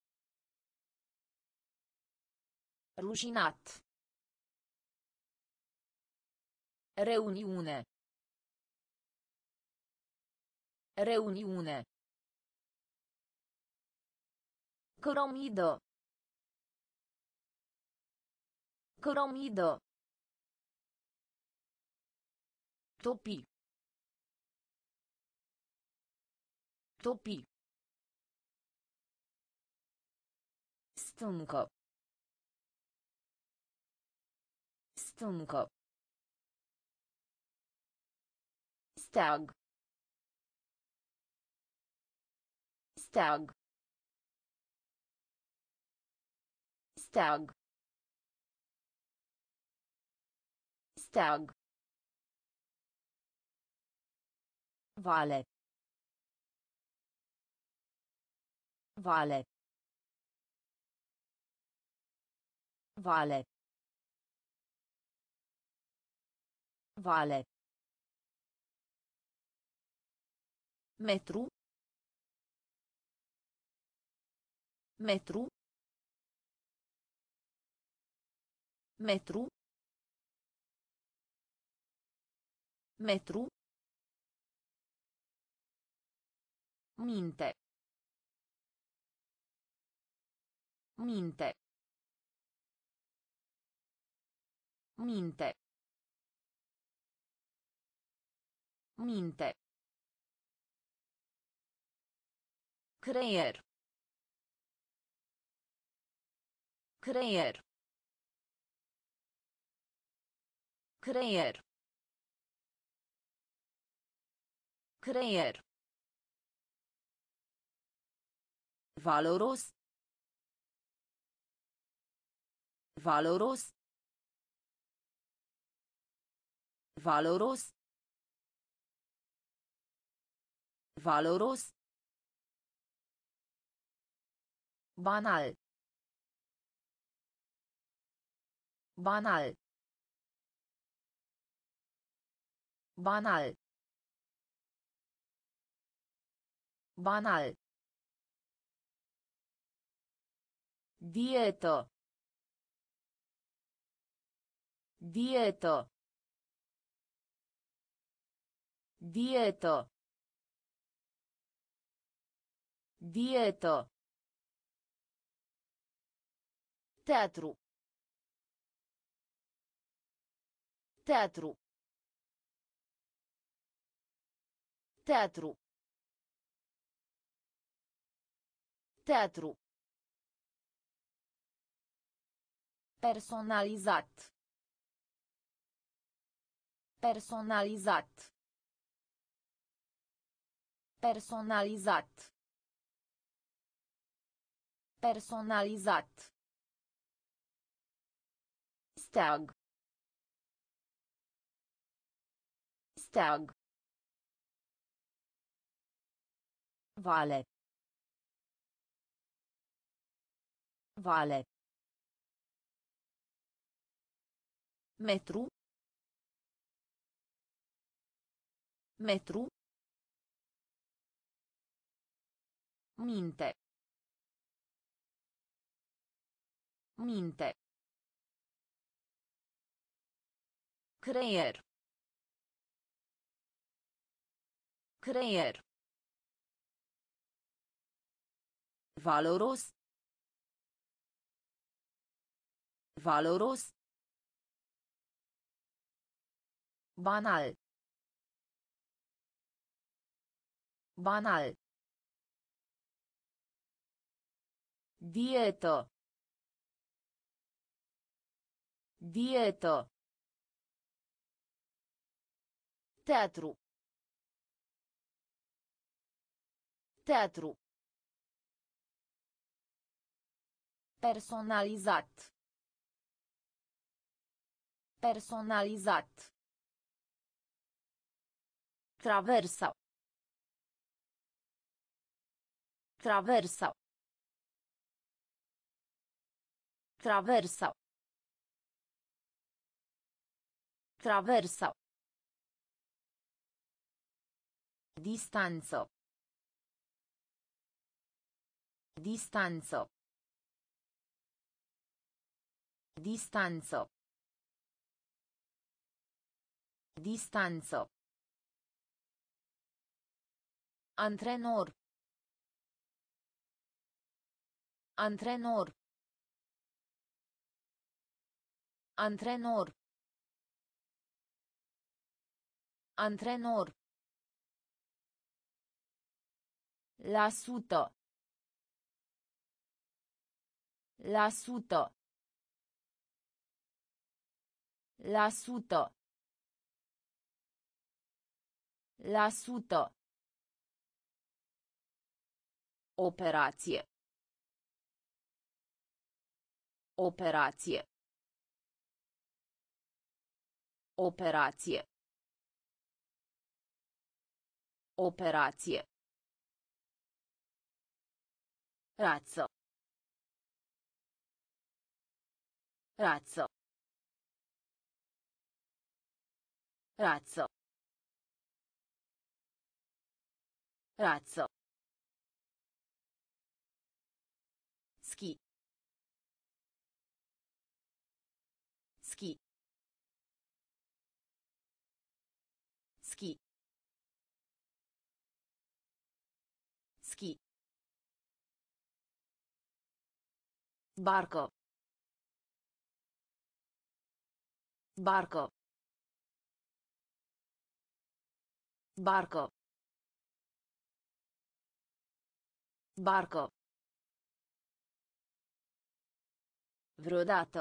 Rușinat. Reuniune. Reuniune. Cărămidă. Cărămidă. Topi. Topi. Stâncă. Stâncă. Steag. Steag. Steag. Steag. Vale. Vale. Vale. Vale. Metru. Metru. Metru. Metru. Minte. Minte. Minte. Minte. Creier. Creier. Creier. Creier. Valoros. Valoros. Valoros. Valoros. Banal. Banal. Banal. Banal. Dietă. Dietă. Dietă. Dietă. Teatru. Teatru. Teatru. Teatru. Personalizat. Personalizat. Personalizat. Personalizat. Steag. Steag. Vale. Vale. Metru. Metru. Minte. Minte. Creier. Creier. Valoros. Valoros. Banal. Banal. Dietă. Dietă. Teatru. Teatru. Personalizat. Personalizat. Traversa. Traversa. Traversa. Traversa. Distanzo. Distanzo. Distanzo. Distanzo. Antrenor. Antrenor. Antrenor. Antrenor. La sută. La sută. La sută. La sută. Operație. Operație. Operație. Operație. Razzo. Razzo. Razzo. Razzo. Ski. Ski. Ski. Ski. Barco. Barco. Barco. Barco. Vreodată.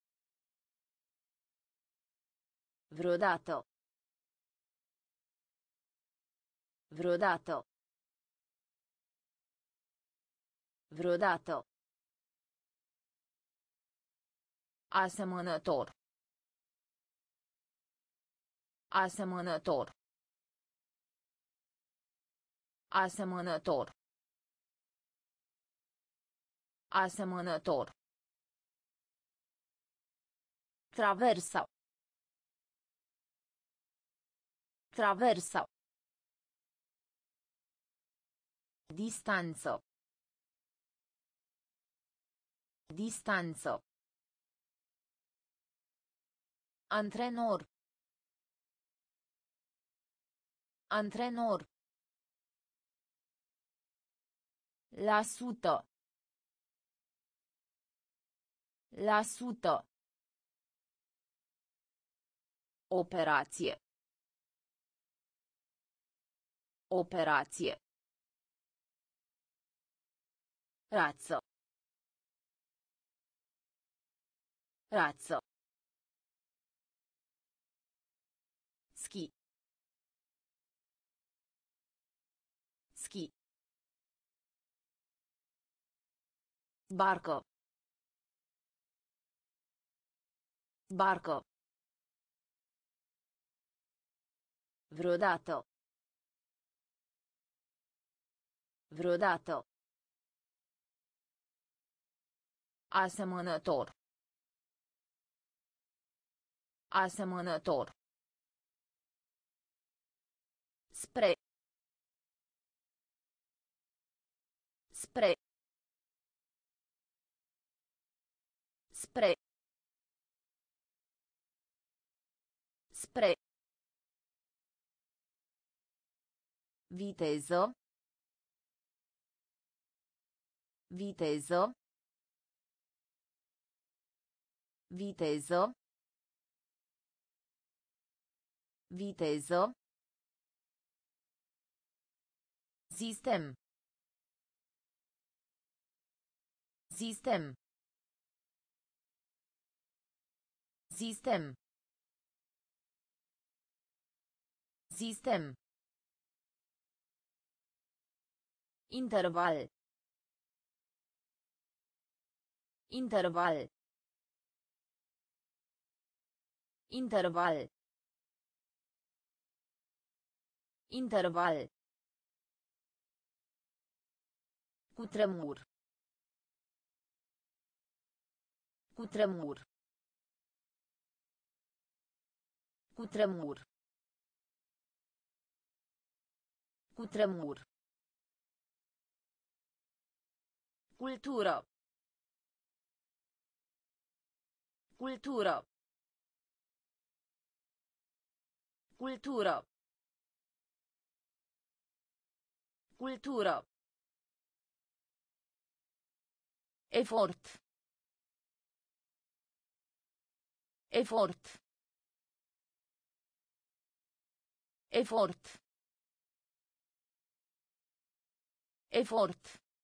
Vreodată. Vreodată. Vreodată. Asemănător. Asemănător. Asemănător. Asemănător. Traversa. Traversa. Distanzo. Distanzo. Antrenor. Antrenor. La sută. La sută. Operație. Operație. Razzo. Razzo. Ski. Ski. Barco. Barco. Vreodată. Vreodată. Asemănător. Asemănător. Spre. Spre. Spre. Spre. Viteză. Viteză. Viteză. Viteză. Sistem. Sistem. Sistem. Sistem. Interval. Interval. Interval. Interval. Cutremur. Cutremur. Cutremur. Cutremur. Cultură. Cultură. Cultură. Cultură. Efort. Efort. Efort. Efort.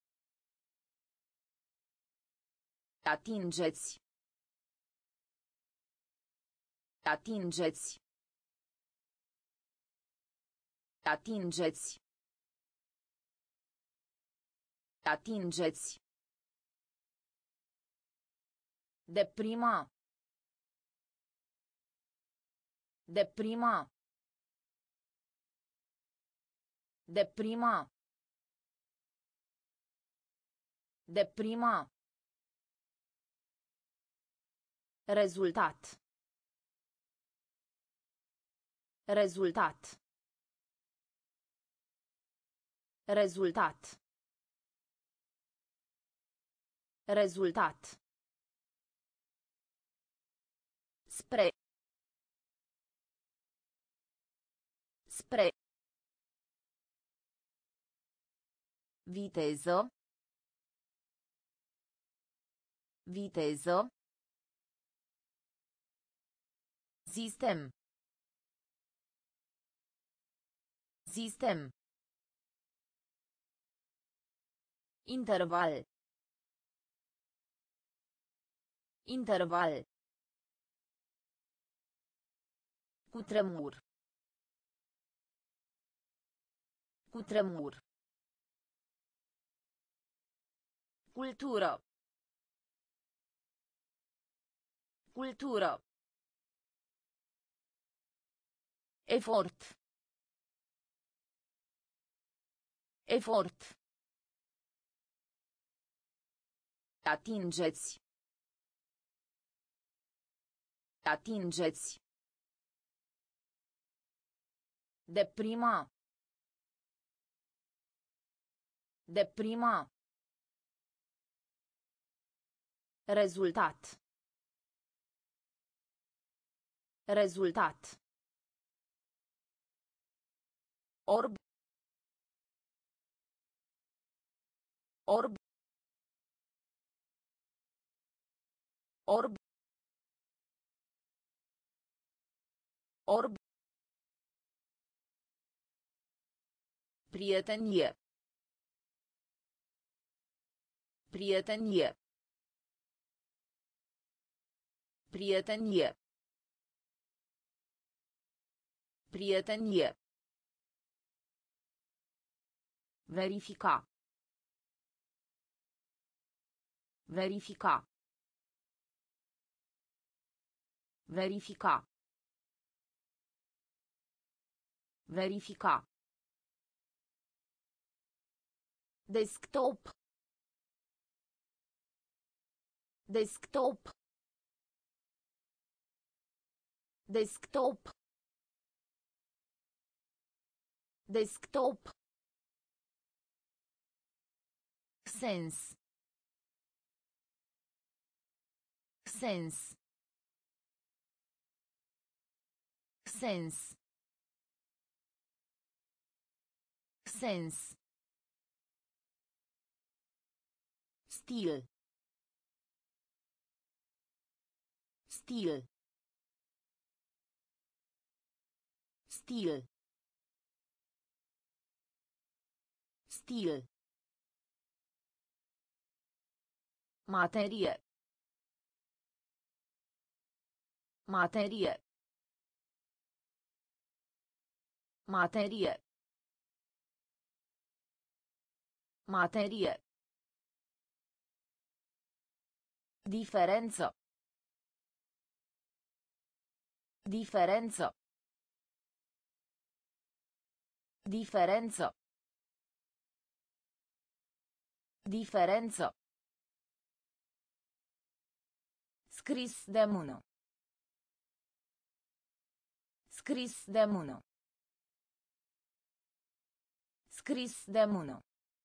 Atingeți. Atingeți. Atingeți. Atingeți. Deprima. Deprima. Deprima. Deprima. Rezultat. Rezultat. Rezultat. Rezultat. Spre. Spre. Viteză. Viteză. Sistem. Sistem. Interval. Interval. Cutremur. Cutremur. Cultură. Cultură. Efort. Efort. Atingeți. Atingeți. Deprima. Deprima. Rezultat. Rezultat. Orb. Orb. Orb. Orb. Prietenie. Prietenie. Prietenie. Prietenie. Verifica. Verifica. Verifica. Verifica. Desktop. Desktop. Desktop. Desktop. Sens. Sens. Sens. Sens. Stil. Stil. Stil. Stil. Materie. Materie. Materie. Materie. Diferență. Diferență. Diferență. Diferență. Scris de mână. Scris de mână. Scris de mână.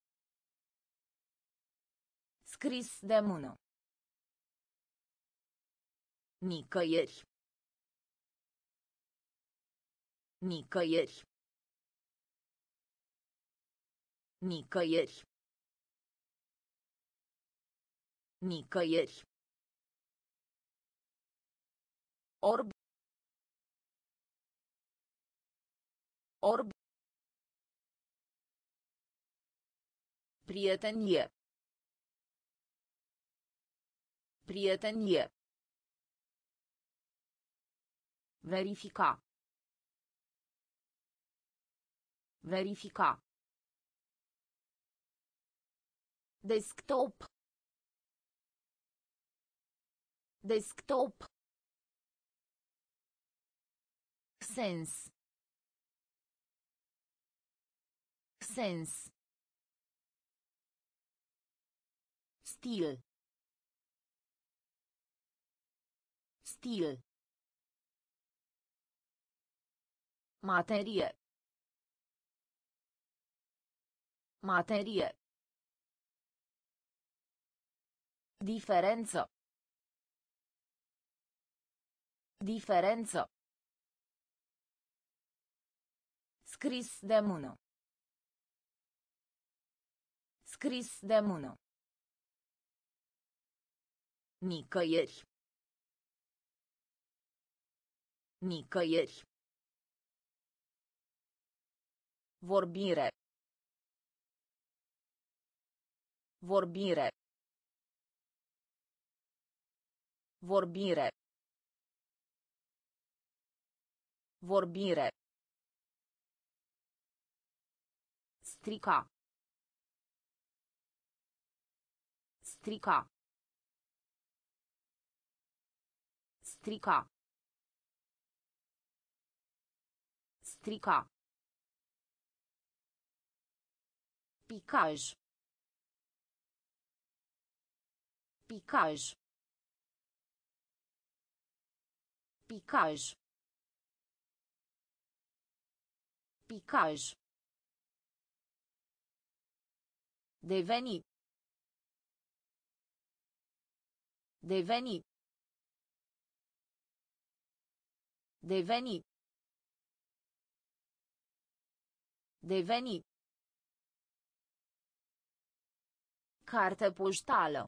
Scris de mână. Nicăieri. Nicăieri. Nicăieri. Nicăieri. Orb. Orb. Prietenie. Prietenie. Verifica. Verifica. Desktop. Desktop. Sens. Sens. Stil. Stil. Materie. Materie. Diferență. Diferență. Scris de mână. Scris de mână. Nicăieri. Nicăieri. Vorbire. Vorbire. Vorbire. Vorbire. Strica. Strica. Strica. Strica. Picaj. Picaj. Picaj. Picaj. Deveni. Deveni. Deveni. Deveni. Carte poștală.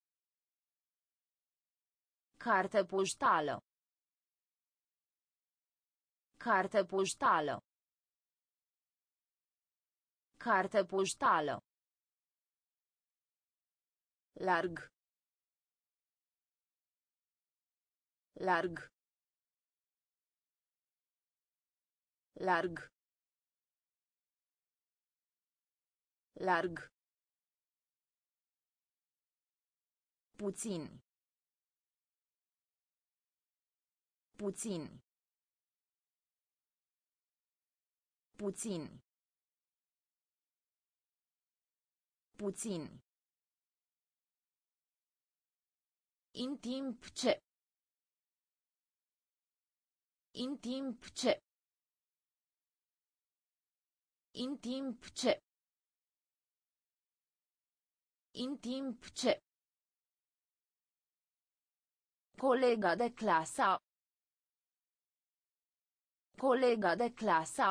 Carte poștală. Carte poștală. Carte poștală. Larg. Larg. Larg. Larg. Puțin. Puțin. Puțin. Puțin. În timp ce. În timp ce. În timp ce. În timp ce. Colega de clasă. Colega de clasă.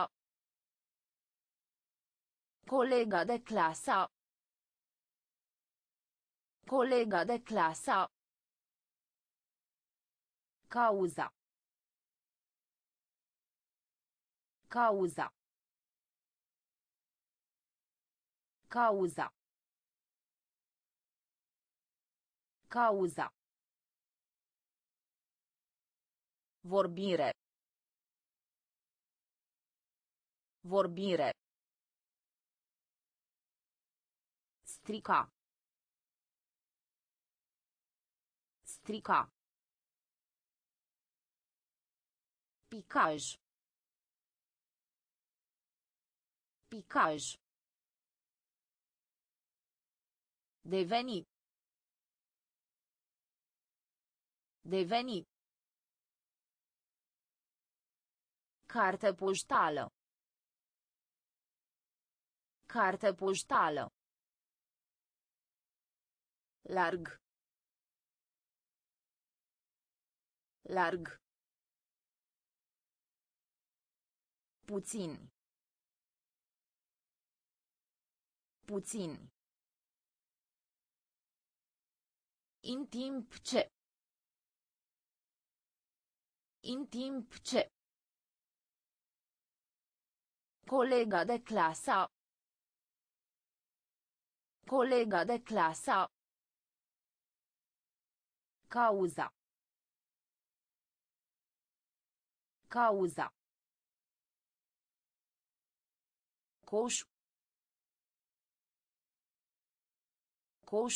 Colega de clasă. Colega de clasă. Cauza. Cauza. Cauza. Cauza. Vorbire. Vorbire. Strica. Strica. Picaj. Picaj. Deveni. Deveni. Carte poștală. Carte poștală. Larg. Larg. Puțin. Puțin. În timp ce. În timp ce. Colega de clasă. Colega de clasă. Cauza. Cauza. Coș. Coș.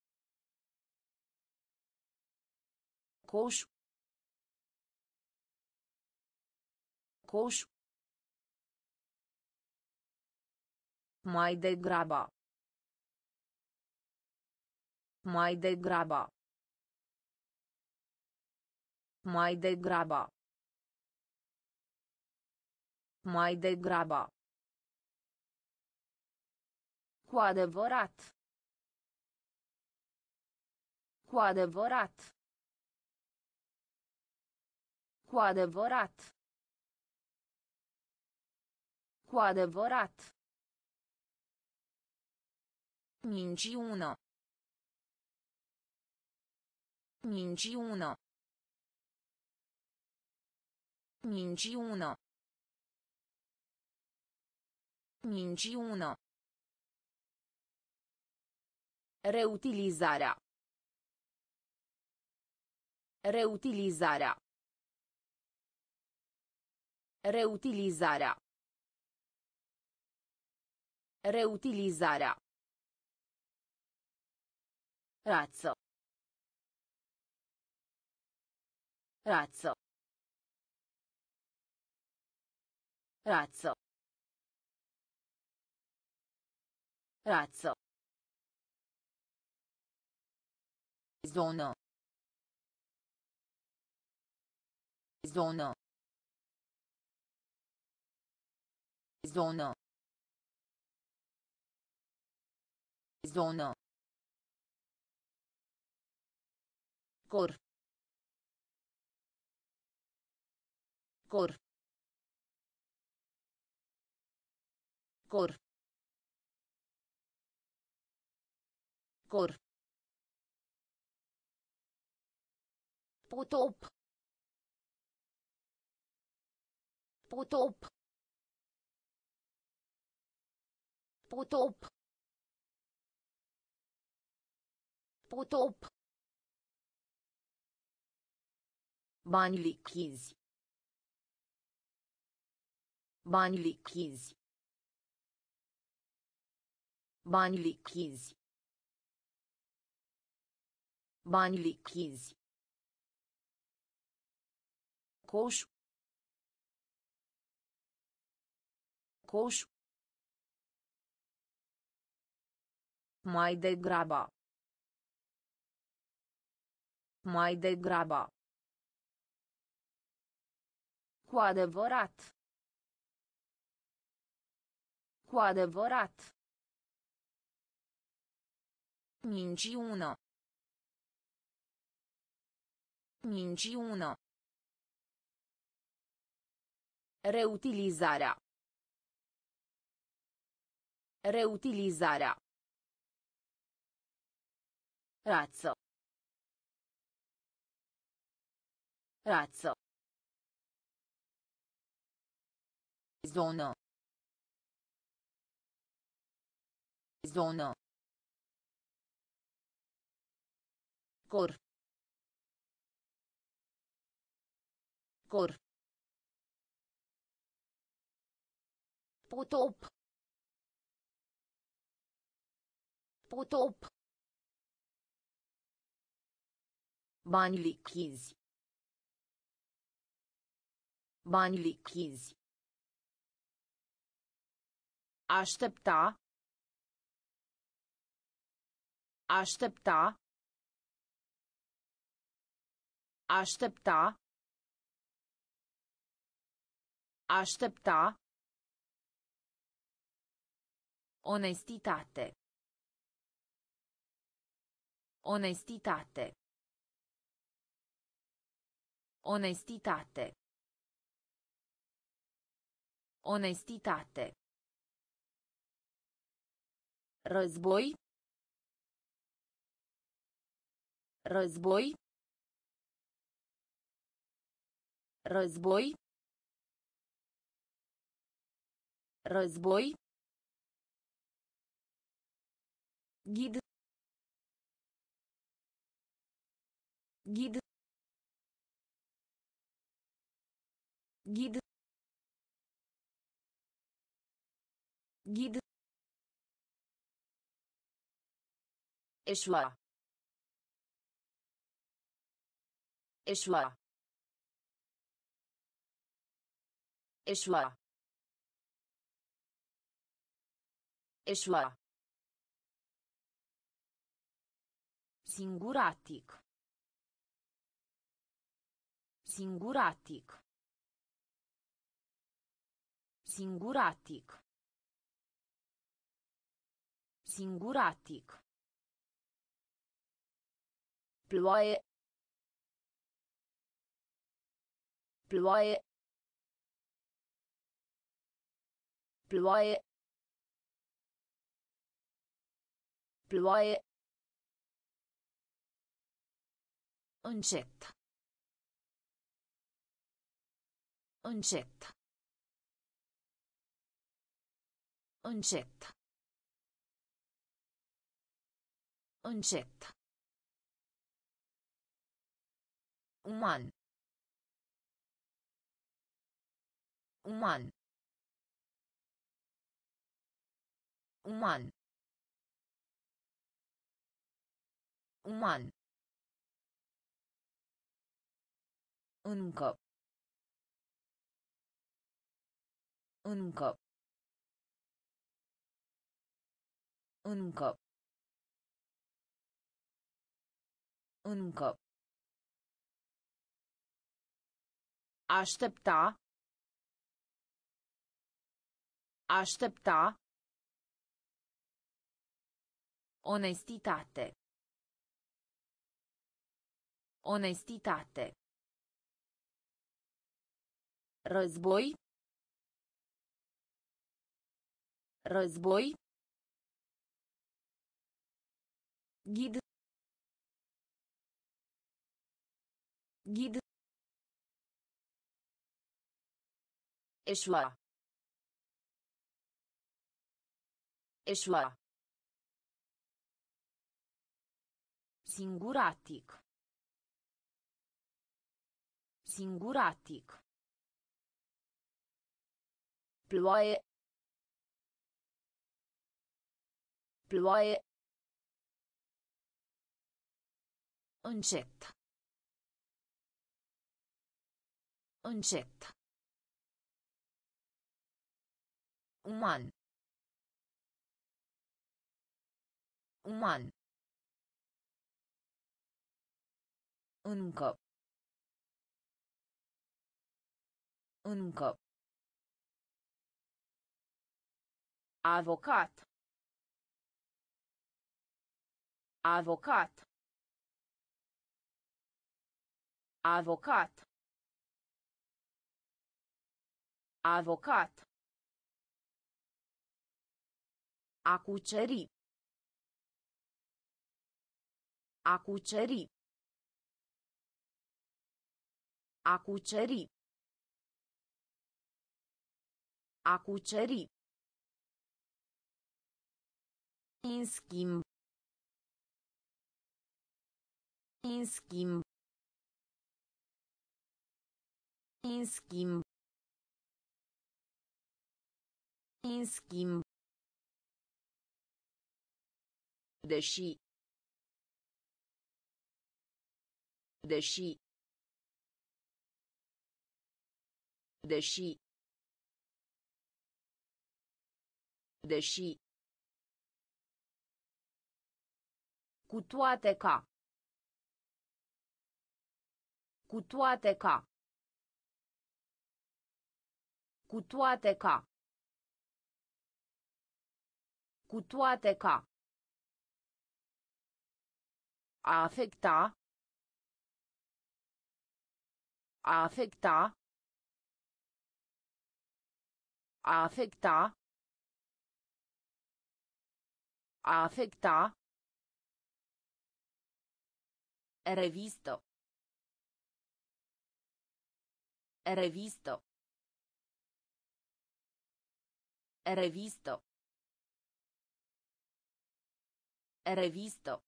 Coș. Coș. Mai degrabă. Mai degrabă. Mai degrabă. Mai degrabă. Cu adevărat. Cu adevărat. Cu adevărat. Cu adevărat. Minciună. Minciună. Minciună. Minciună. Reutilizarea. Reutilizarea. Reutilizarea. Reutilizarea. Razzo. Razzo. Razzo. Razzo. Zonă. Zonă. Zonă. Zonă. Cor. Cor. Cor. Cor. Potop. Potop. Potop. Potop. Bani lichizi. Bani lichizi. Bani lichizi. Bani lichizi. Coș. Coș. Mai degrabă. Mai degrabă. Cu adevărat. Cu adevărat. Minciună. Minciună. Reutilizarea. Reutilizarea. Razzo. Razzo. Zonă. Zonă. Cor. Cor. Potop. Potop. Bani lichizi. Bani lichizi. Aștepta. Aștepta. Aștepta. Aștepta. Onestitate. Onestitate. Onestitate. Onestitate. Război. Război. Război. Război. Ghid. Ghid. Ghid. Ghid. Eșua. Eșua. Eșua. Eșua. Singuratic. Singuratic. Singuratic. Singuratic. Ploaie. Ploaie. Ploaie. Ploaie. Încet. Încet. Încet. Încet. Uman. Uman. Uman. Uman. Încă. Încă. Încă. Încă. Aștepta. Aștepta. Onestitate. Onestitate. Război. Război. Ghid. Ghid. Eșua. Eșua. Singuratic. Singuratic. Ploaie. Ploaie. Încet. Încet. Uman. Uman. Încă. Încă. Avocat. Avocat. Avocat. Avocat. A cuceri. A cuceri. A cuceri. A cuceri. În schimb. În schimb. În schimb. În schimb. Deși. Deși. Deși. Deși. Cu toate ca. Cu toate ca. Cu toate ca. Cu toate ca. A afecta. A afecta. A afecta. A afecta. Revisto. Revisto. Revisto. Revisto.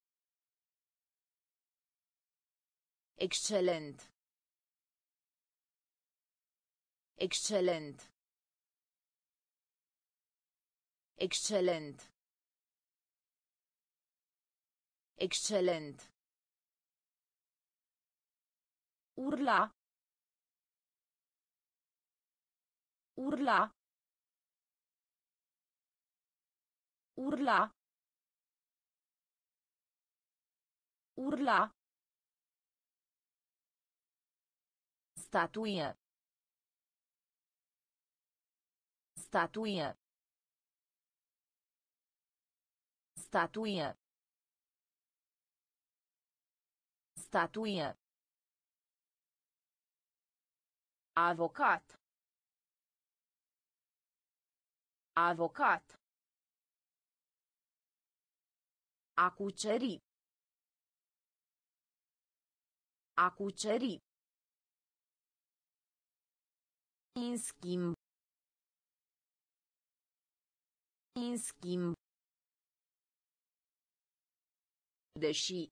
Excelent. Excelent. Excelent. Excelent. Urla. Urla. Urla. Urla. Statuie. Statuie. Statuie. Statuie. Avocat. Avocat. A cuceri. A cuceri. În schimb. În schimb. Deși.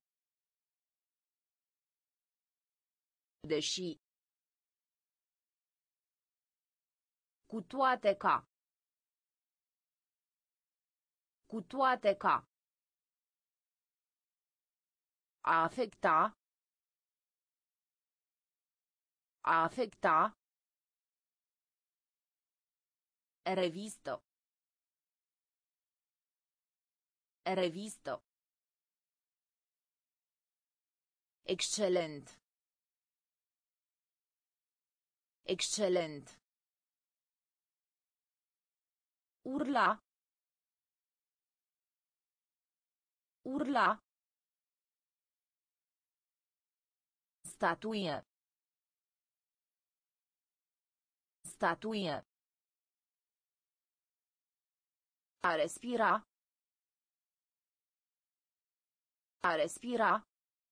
Deși. Cu toate ca. Cu toate ca. A afecta. A afecta. Revisto. Revisto. Excelent. Excelent. Urla. Urla. Statuie. Statuie. A respira. A respira.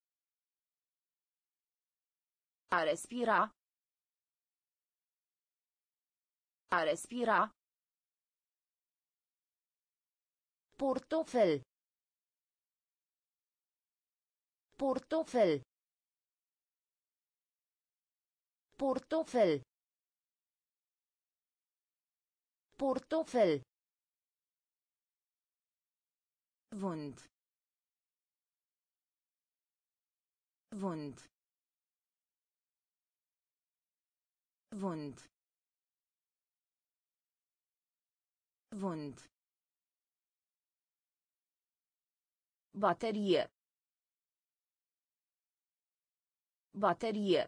A respira. A respira. Portofel. Portofel. Portofel. Portofel. Vânt. Vânt. Vânt. Vânt. Baterie. Baterie.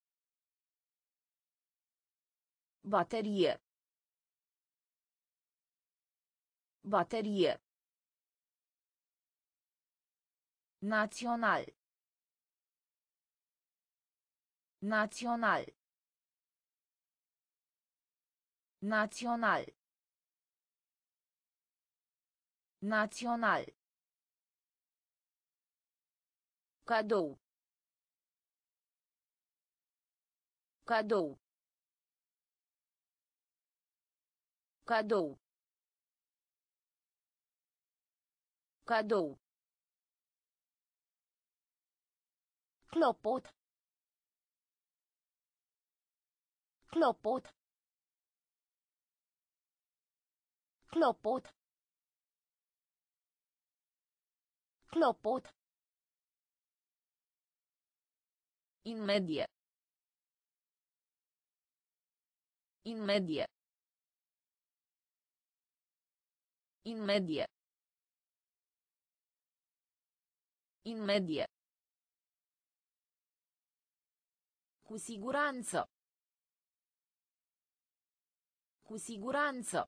Baterie. Baterie. Național. Național. Național. Național. Cadou. Cadou. Cadou. Cadou. Clopot. Clopot. Clopot. Clopot. Imedie. Imedie. In medie. In medie. Cu siguranță. Cu siguranță.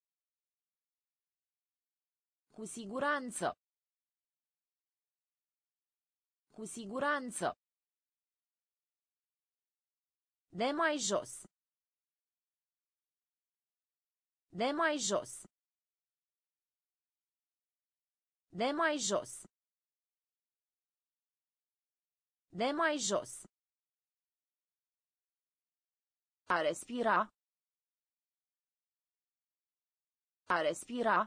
Cu siguranță. Cu siguranță. De mai jos. De mai jos. De mai jos. De mai jos. A respira. A respira.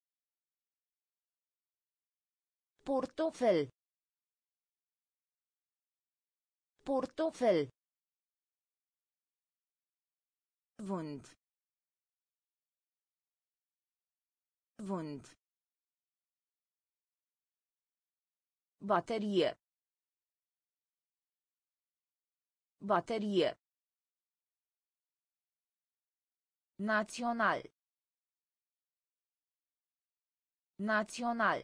Portofel. Portofel. Vânt. Vânt. Baterie. Baterie. Național. Național.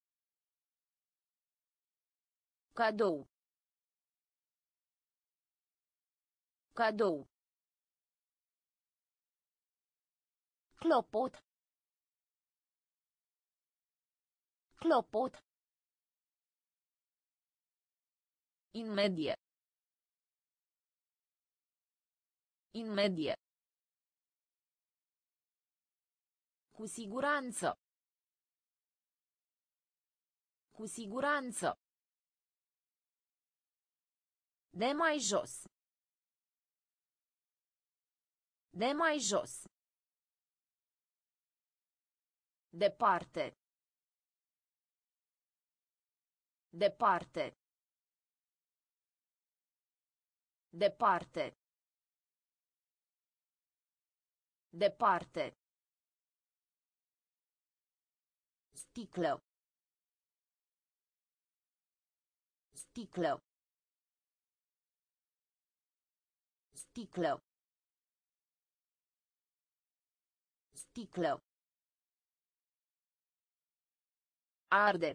Cadou. Cadou. Clopot. Clopot. In medie. In medie. Cu siguranță. Cu siguranță. De mai jos. De mai jos. Departe. Departe. Departe. Departe. Sticlă. Sticlă. Sticlă. Sticlă. Arde.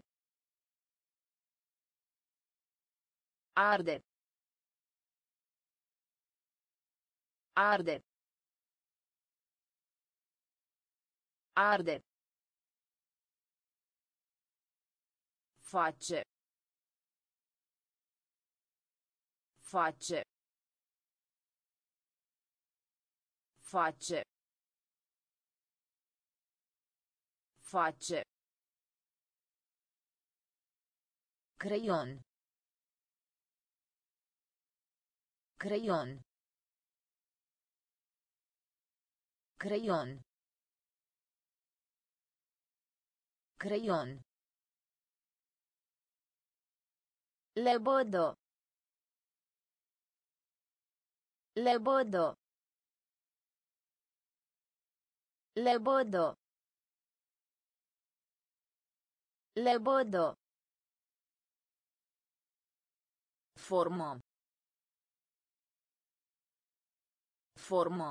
Arde. Arde. Arde. Face. Face. Face. Face. Creion. Creion. Creion. Creion. Lebodo. Lebodo. Lebodo. Lebodo. Formă. Formă.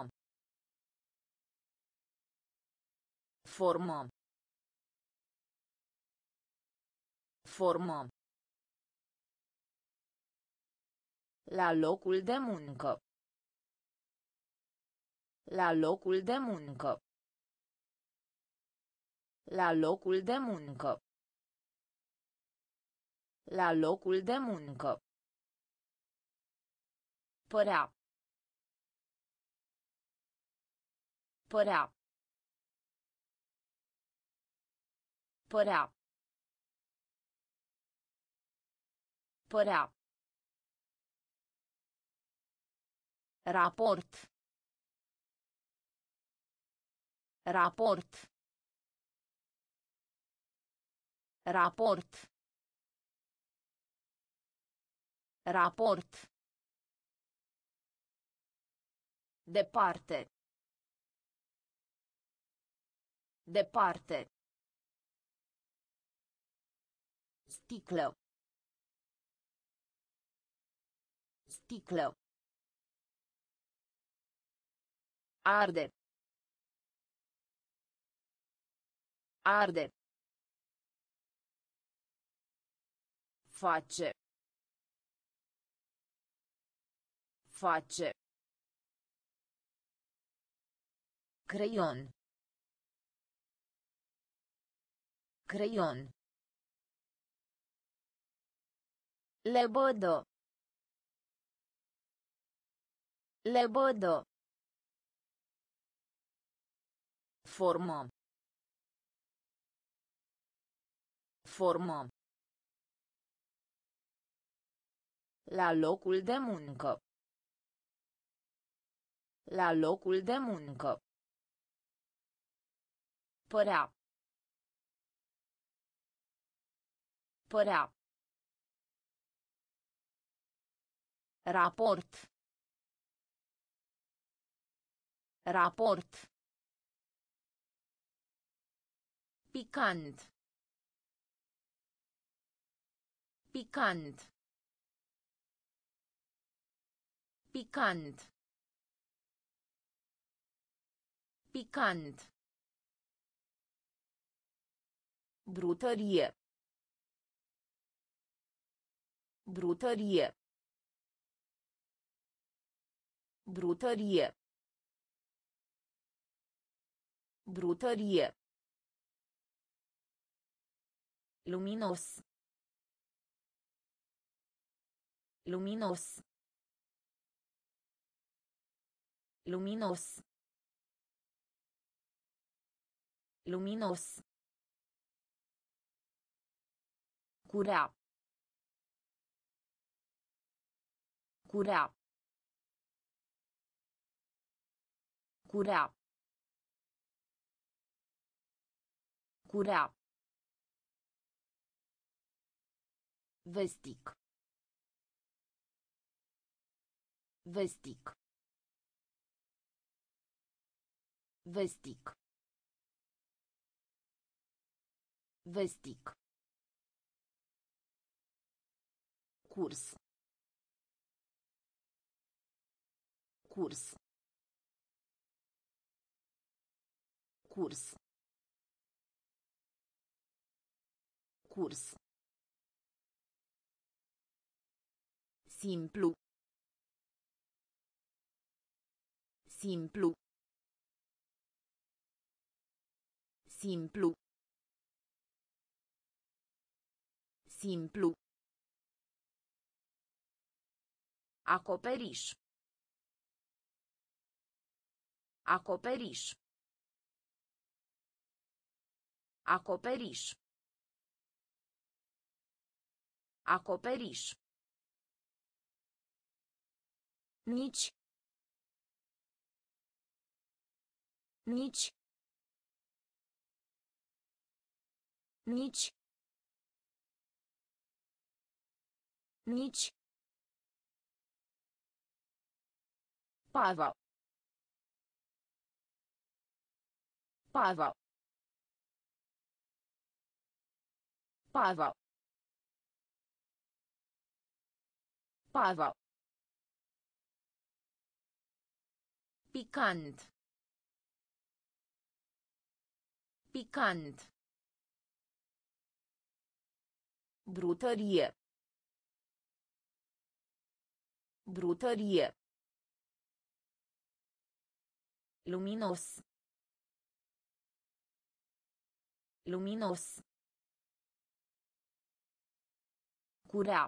Formă. Formă. La locul de muncă. La locul de muncă. La locul de muncă. La locul de muncă. Părea. Părea. Părea. Părea. Raport. Raport. Raport. Raport. Departe. Departe. Sticlă. Sticlă. Arde. Arde. Face. Face. Creion. Creion. Lebodo. Lebodo. Formă. Formă. La locul de muncă. La locul de muncă. Părea. Părea. Raport. Raport. Picant. Picant. Picant. Picant. Brutărie. Brutărie. Brutărie. Brutărie. Luminos. Luminos. Luminos. Luminos. Curea. Curea. Curea. Curea. Vestic. Vestic. Vestic. Vestic. Curs. Curs. Curs. Curs. Simplu. Simplu. Simplu. Simplu. Acoperiș. Acoperiș. Acoperiș. Acoperiș. Nici. Nici. Nici. Nici. Pava. Pava. Pava. Pava. Picant. Picant. Brutărie. Brutărie. Luminos. Luminos. Curea.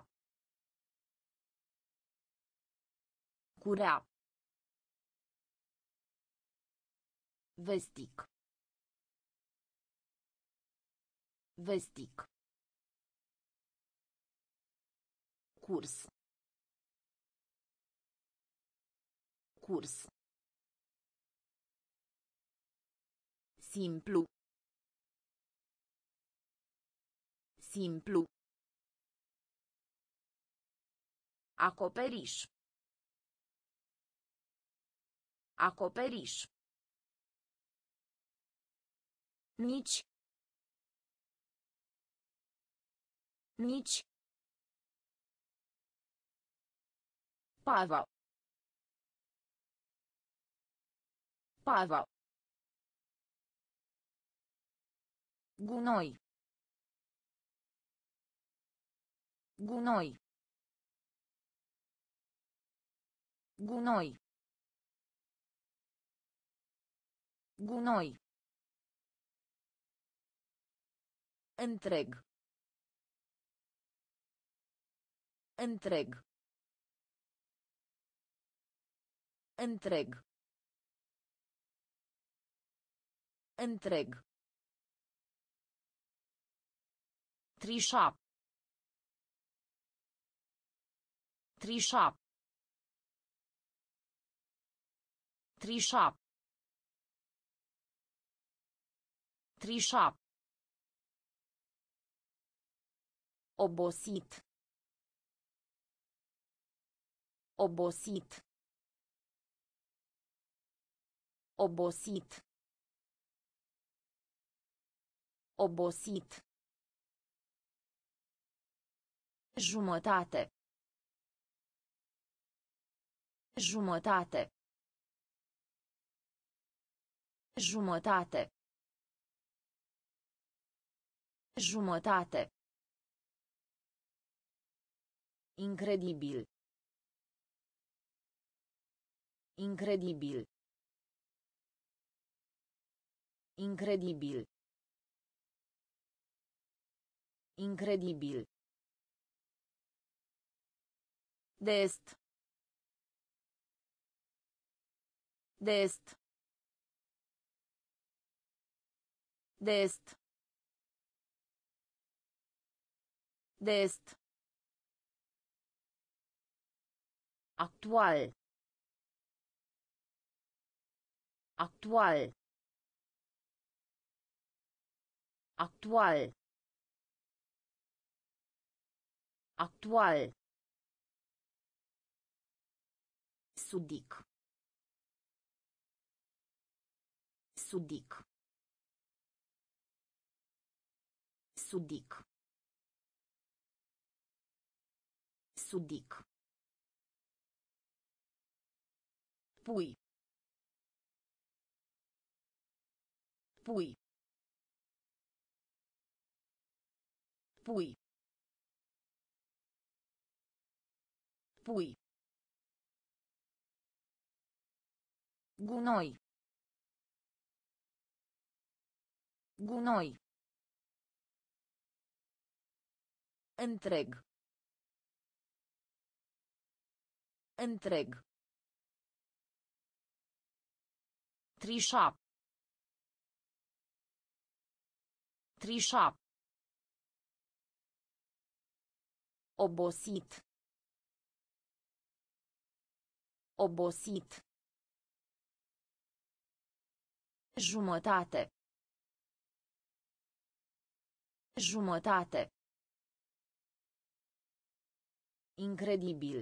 Curea. Vestic. Vestic. Curs. Curs. Simplu. Simplu. Acoperiș. Acoperiș. Nici. Nici. Pava. Pava. Gunoi. Gunoi. Gunoi. Gunoi. Întreg. Întreg. Întreg. Întreg. Trișa. Trișa. Trișa. Trișa. Obosit. Obosit. Obosit. Obosit. Jumătate. Jumătate. Jumătate. Jumătate. Incredibil. Incredibil. Incredibil. Incredibil. De est. De est. De est. De est. Actual. Actual. Actual. Actual. Sudic. Sudic. Sudic. Sudic. Pui. Pui. Pui. Pui. Gunoi. Gunoi. Întreg. Întreg. Trișa. Trișa. Obosit. Obosit. Jumătate. Jumătate. Incredibil.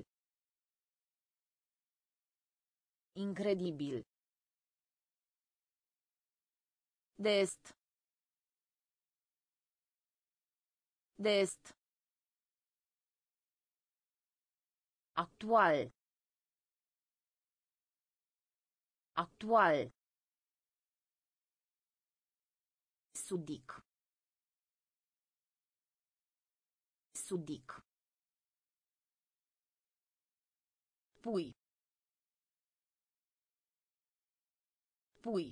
Incredibil. De est. De est. Actual. Actual. Sudic. Sudic. Pui. Pui.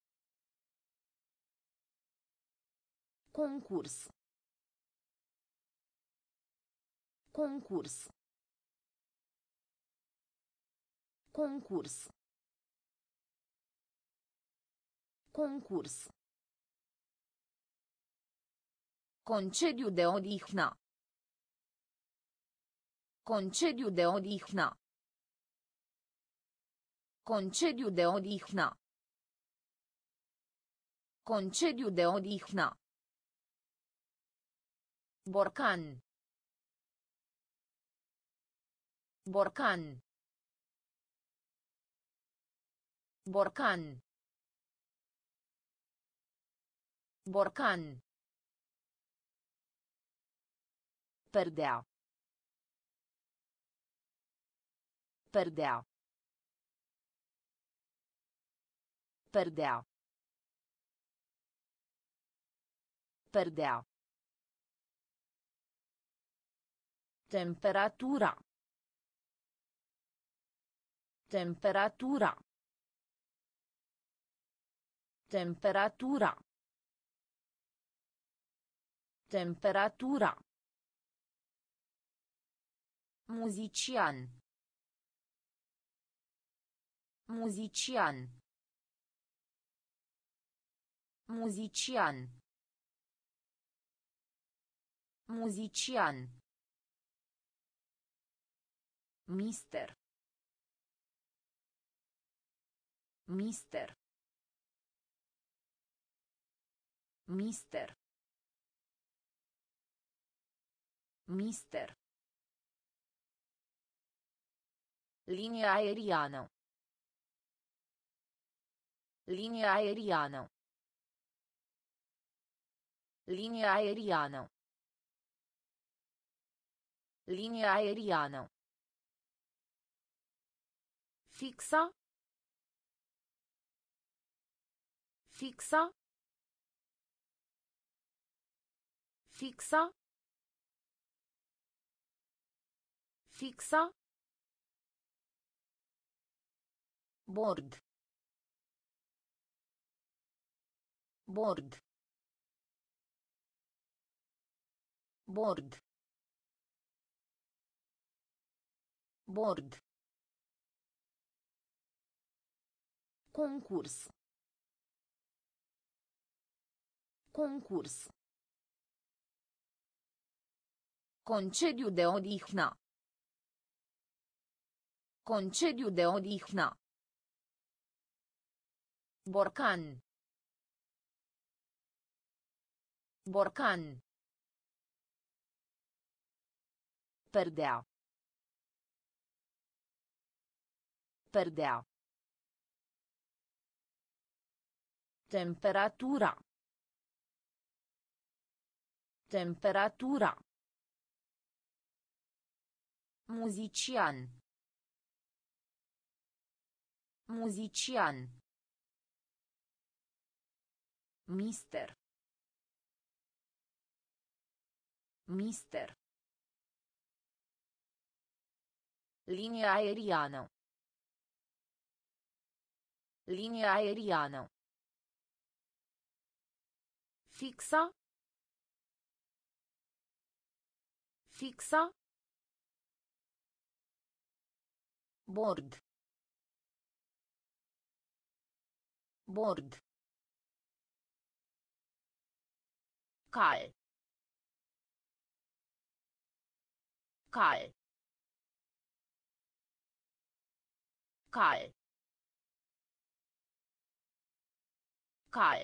Concurs. Concurs. Concurs. Concurs. Concediu de odihnă. Concediu de odihnă. Concediu de odihnă. Concediu de odihnă. Borcan. Borcan. Borcan. Borcan. Perdea. Perdea. Perdea. Perdea. Temperatura. Temperatura. Temperatura. Temperatura. Muzician. Muzician. Muzician. Muzician. Mister. Mister. Mister. Mister. Linia aeriană. Linia aeriană. Linia aeriană. Linia aeriană. Fixa. Fixa. Fixa. Fixa. Bord. Bord. Bord. Bord. Concurs. Concurs. Concediu de odihnă. Concediu de odihnă. Borcan. Borcan. Perdea. Perdea. Temperatura. Temperatura. Muzician. Muzician. Mister. Mister. Linia aeriană. Linia aeriană. Fixa. Fixa. Bord. Bord. Cal. Cal. Cal. Cal.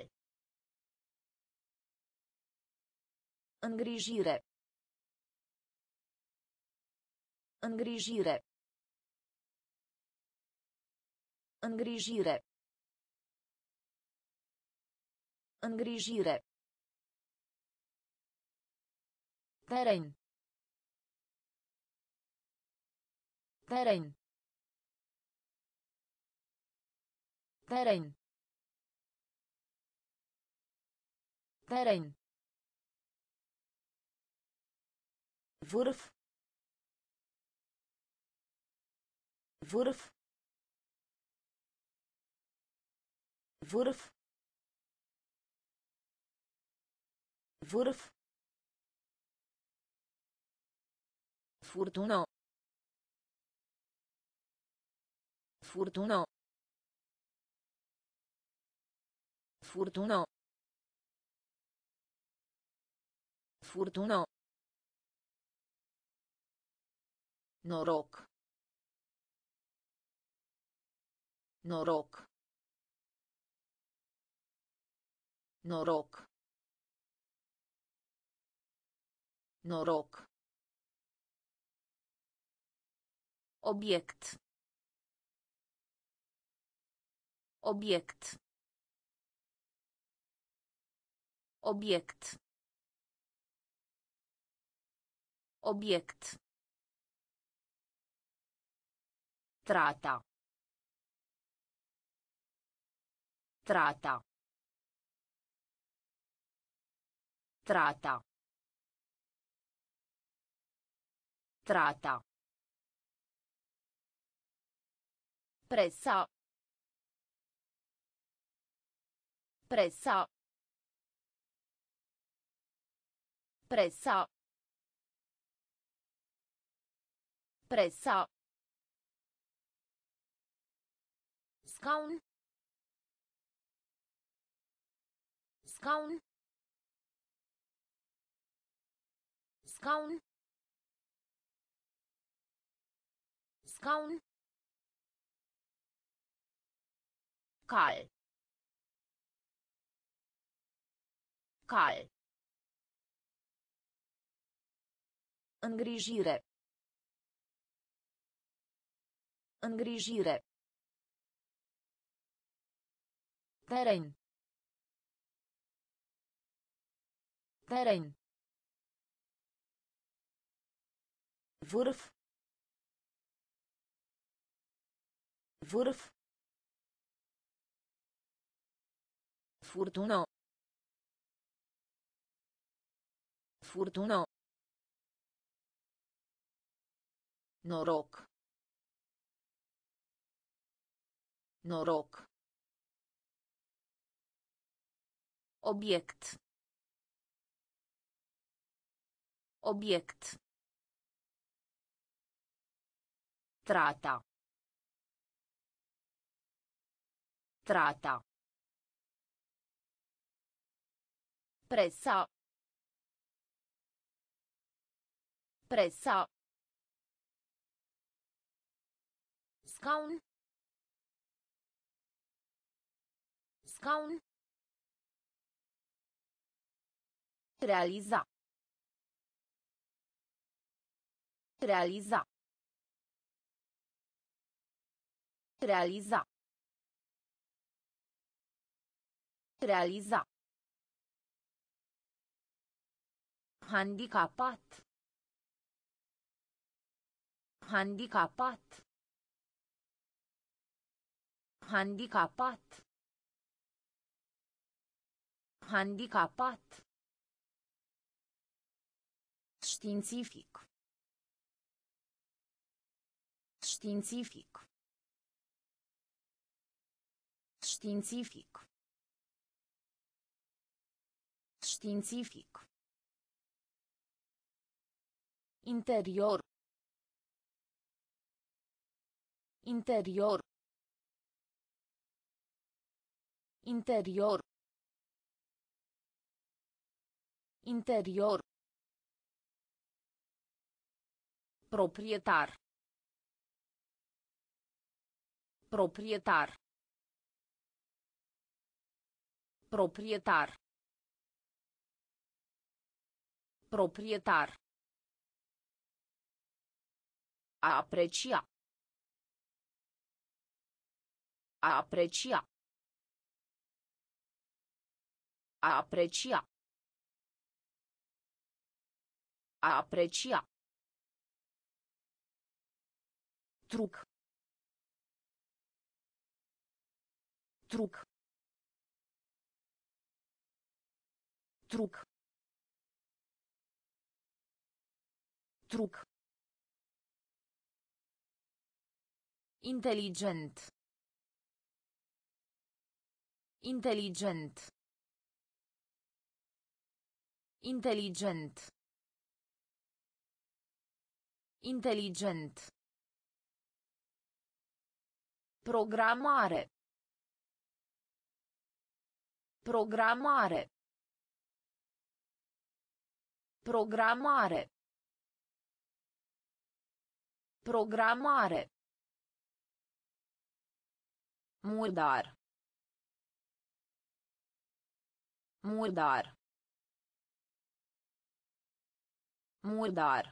Îngrijire. Îngrijire. Îngrijire. Îngrijire. Teren. Teren. Teren. Teren. Vârf. Vârf. Vârf. Vârf. Furtună. Furtună. Furtună. Furtună. Noroc. Noroc. Noroc. Noroc. Obiect. Obiect. Obiect. Obiect. Trata. Trata. Trata. Trata. Pressa. Pressa. Pressa. Pressa. Scaun. Scaun. Scaun. Scaun. Cal. Cal. Îngrijire. Îngrijire. Teren. Teren. Vârf. Vârf. Furtună. Furtună. Noroc. Noroc. Obiect. Obiect. Trata. Trata. Pressa. Pressa. Scaun. Scaun. Realiza. Realiza. Realiza. Realiza. Handicapat. Handicapat. Handicapat. Handicapat. Științific. Științific. Științific. Științific. Interior. Interior. Interior. Interior. Proprietar. Proprietar. Proprietar. Proprietar. A aprecia. A aprecia. A aprecia. A aprecia. Truc. Truc. Truc. Truc. Inteligent. Inteligent. Inteligent. Inteligent. Programare. Programare. Programare. Programare. Murdar. Murdar. Murdar.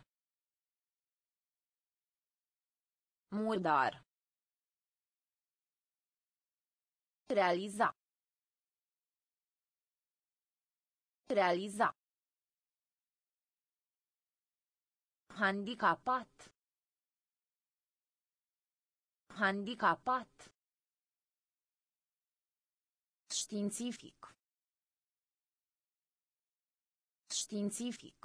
Murdar. Realiza. Realiza. Handicapat. Handicapat. Științific. Științific.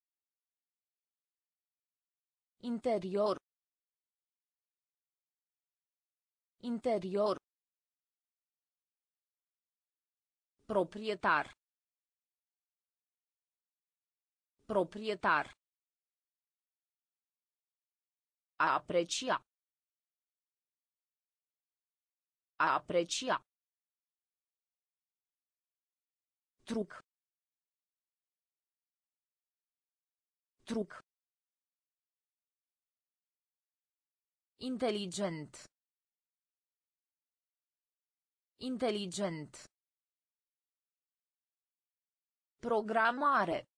Interior. Interior. Proprietar. Proprietar. A aprecia. A aprecia. Truc. Truc. Inteligent. Inteligent. Programare.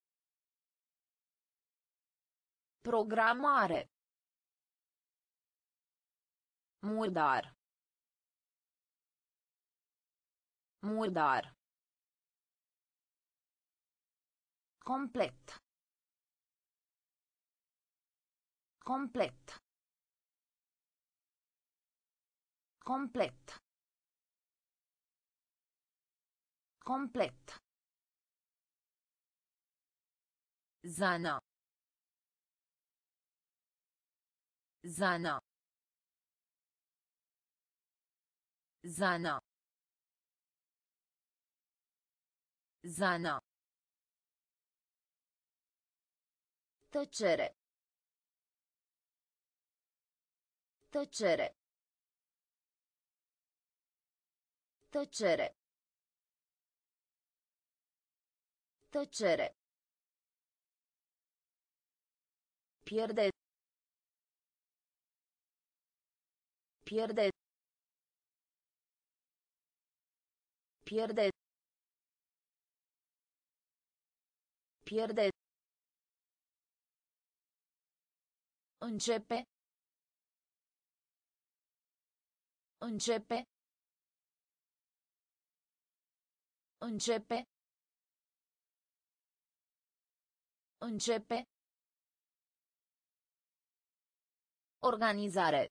Programare. Murdar. Murdar. Complet. Complet. Complet. Complet. Zana. Zana. Zana. Zana. Tăcere. Tăcere. Tăcere. Tăcere. Pierde. Pierde. Pierde. Pierde. Începe. Începe. Începe. Începe. Organizare.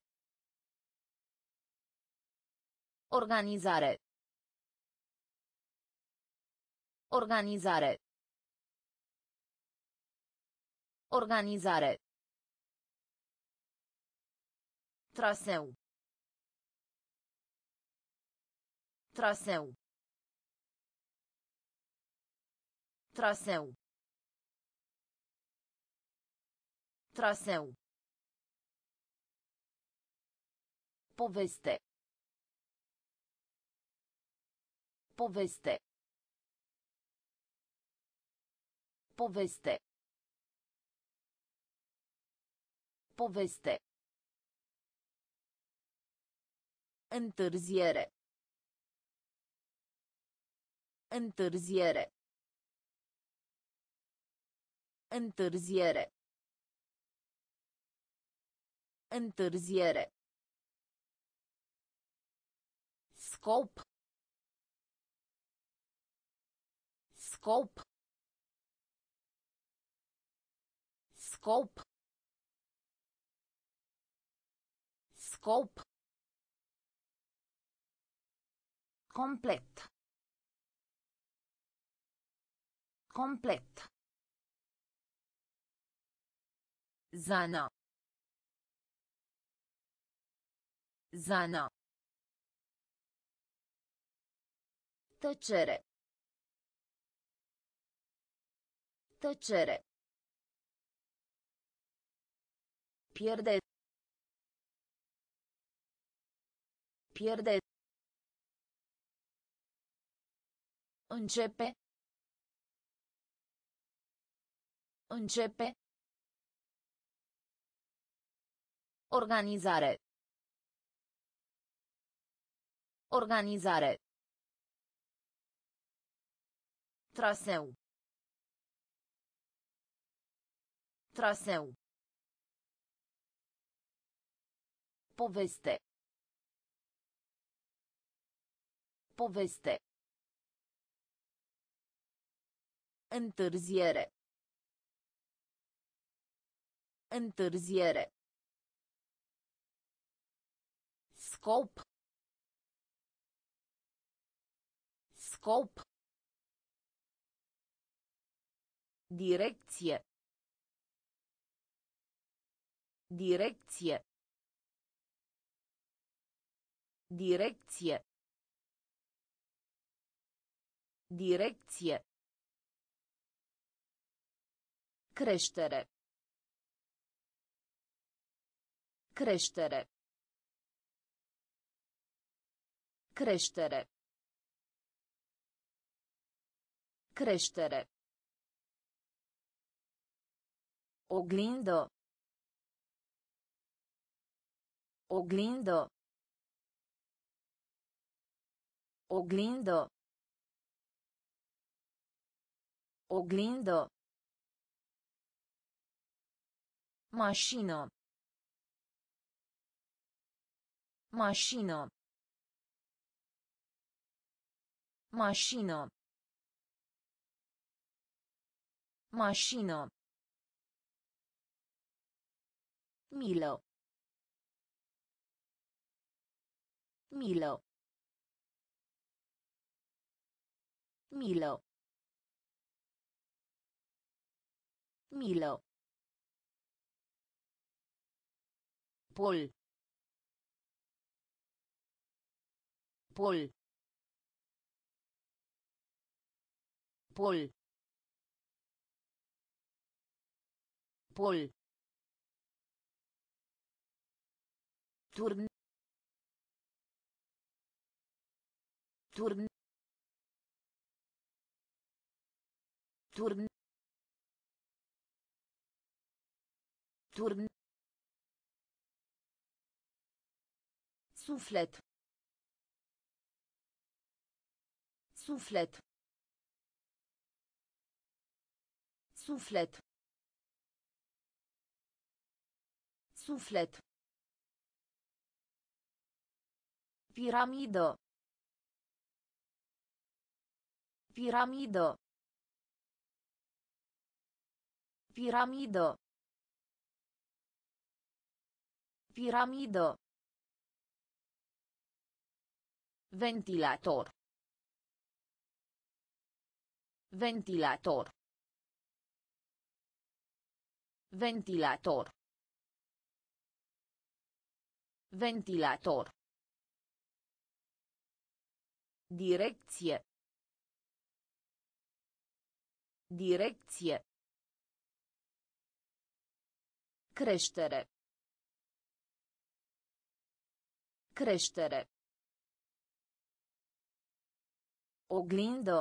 Organizare. Organizare. Organizare. Traseu. Traseu. Traseu. Traseu. Poveste. Poveste. Poveste. Poveste. Întârziere. Întârziere. Întârziere. Întârziere. Scop. Scop. Scop. Scop. Complet. Complet. Zana. Zana. Tăcere. Tăcere. Pierde. Pierde. Începe. Începe. Organizare. Organizare. Traseu. Traseu. Poveste. Poveste. Întârziere. Întârziere. Scop. Scop. Direcție. Direcție. Direcție. Direcție. Creștere. Creștere. Creștere. Creștere. Oglindă. Oglindă. Oglindă. Oglindă. Mașină. Mașină. Mașină. Mașină. Milă. Milă. Milă. Milă. Pol. Pol. Pol. Pol. Turn. Turn. Turn. Turn. Suflet. Suflet. Suflet. Suflet. Piramidă. Piramidă. Piramidă. Piramidă. Ventilator. Ventilator. Ventilator. Ventilator. Direcție. Direcție. Creștere. Creștere. Oglindă.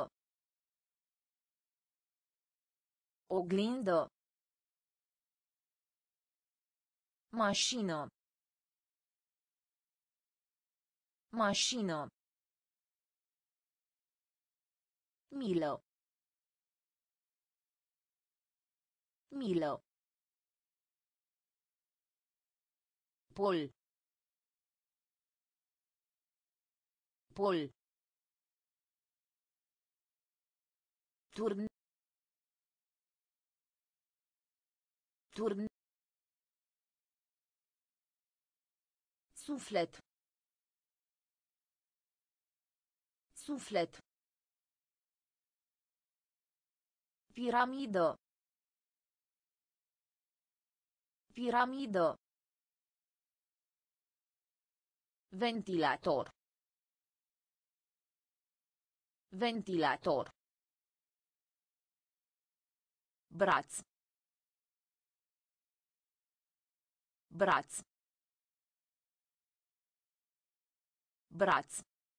Oglindă. Mașină. Mașină. Milă. Milă. Pol. Pol. Turn. Turn. Suflet. Suflet. Piramidă. Piramidă. Ventilator. Ventilator. Braț. Braț. Braț.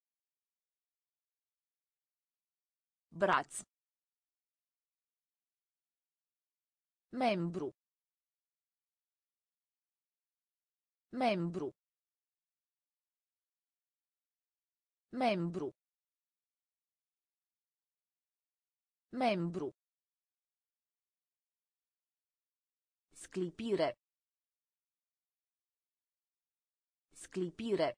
Braț. Membru. Membru. Membru. Membru. Sclipire. Sclipire.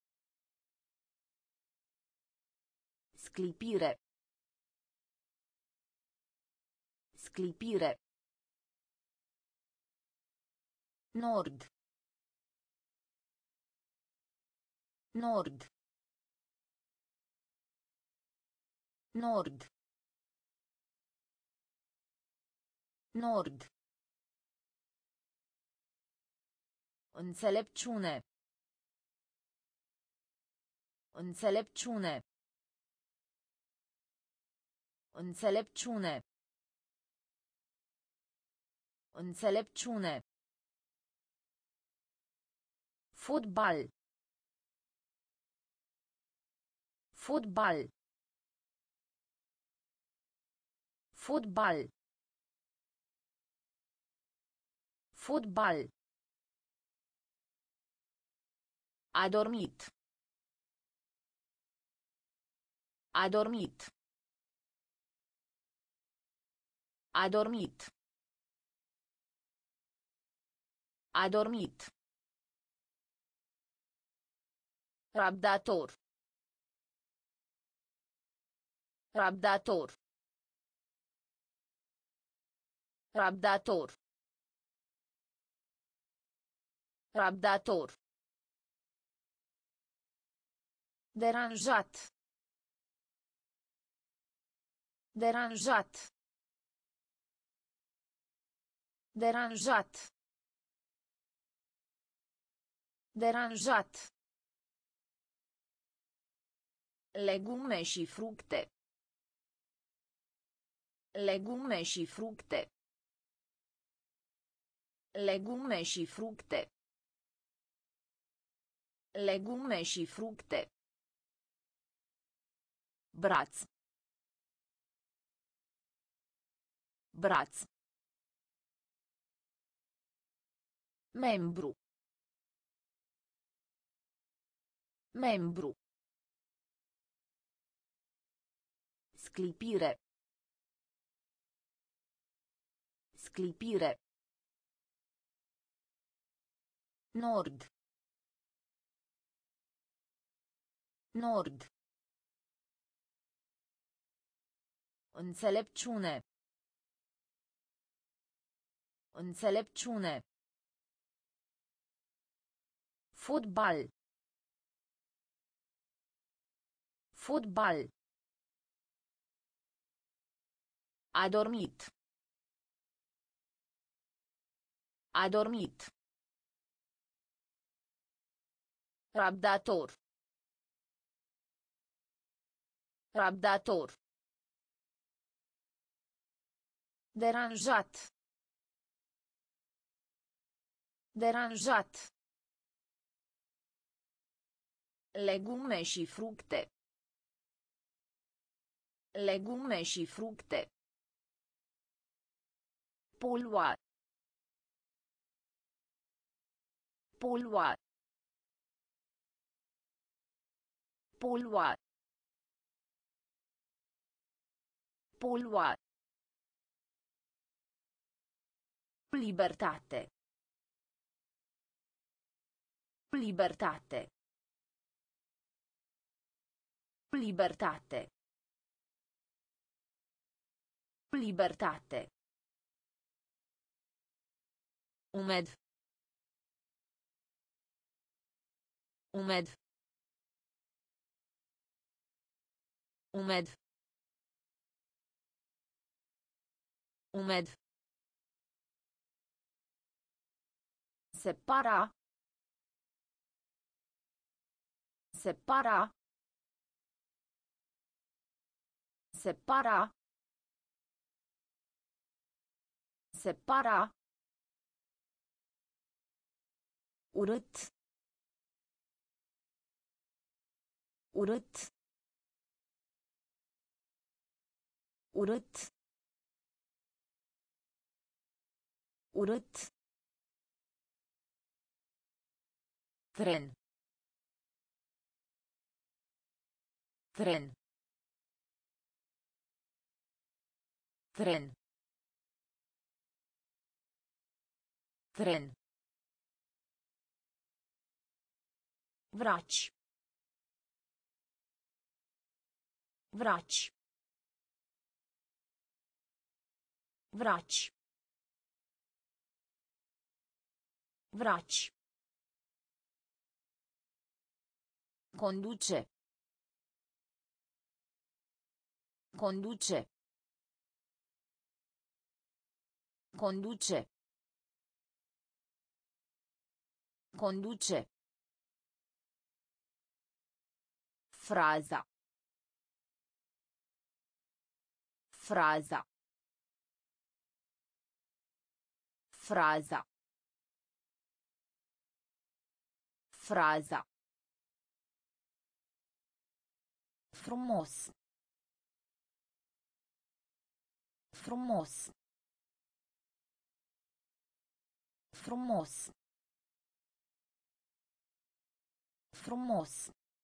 Sclipire. Sclipire. Nord. Nord. Nord. Nord. Înțelepciune. Înțelepciune. Înțelepciune. Înțelepciune. Fotbal. Fotbal. Fotbal. Fotbal. A dormit. A dormit. A dormit. A dormit. Rabdator. Rabdator. Rabdator. Rabdator. Deranjat. Deranjat. Deranjat. Deranjat. Legume și fructe. Legume și fructe. Legume și fructe. Legume și fructe. Braț. Braț. Membru. Membru. Sclipire. Sclipire. Nord. Nord. Înțelepciune. Înțelepciune. Fotbal. Fotbal. A dormit. A dormit. Rabdator. Rabdator. Deranjat. Deranjat. Legume și fructe. Legume și fructe. Polua. Polua. Polua. Polua. Libertate. Libertate. Libertate. Libertate. Umed. Umed. Umed. Umed. Separa. Separa. Separa. Separa. Urât. Urât. Urât. Urât. Tren. Tren. Tren. Tren. Vraci. Vraci. Vraci. Vraci. Conduce. Conduce. Conduce. Conduce. Fraza. Fraza. Fraza. Fraza. Frumos. Frumos. Frumos. Frumos.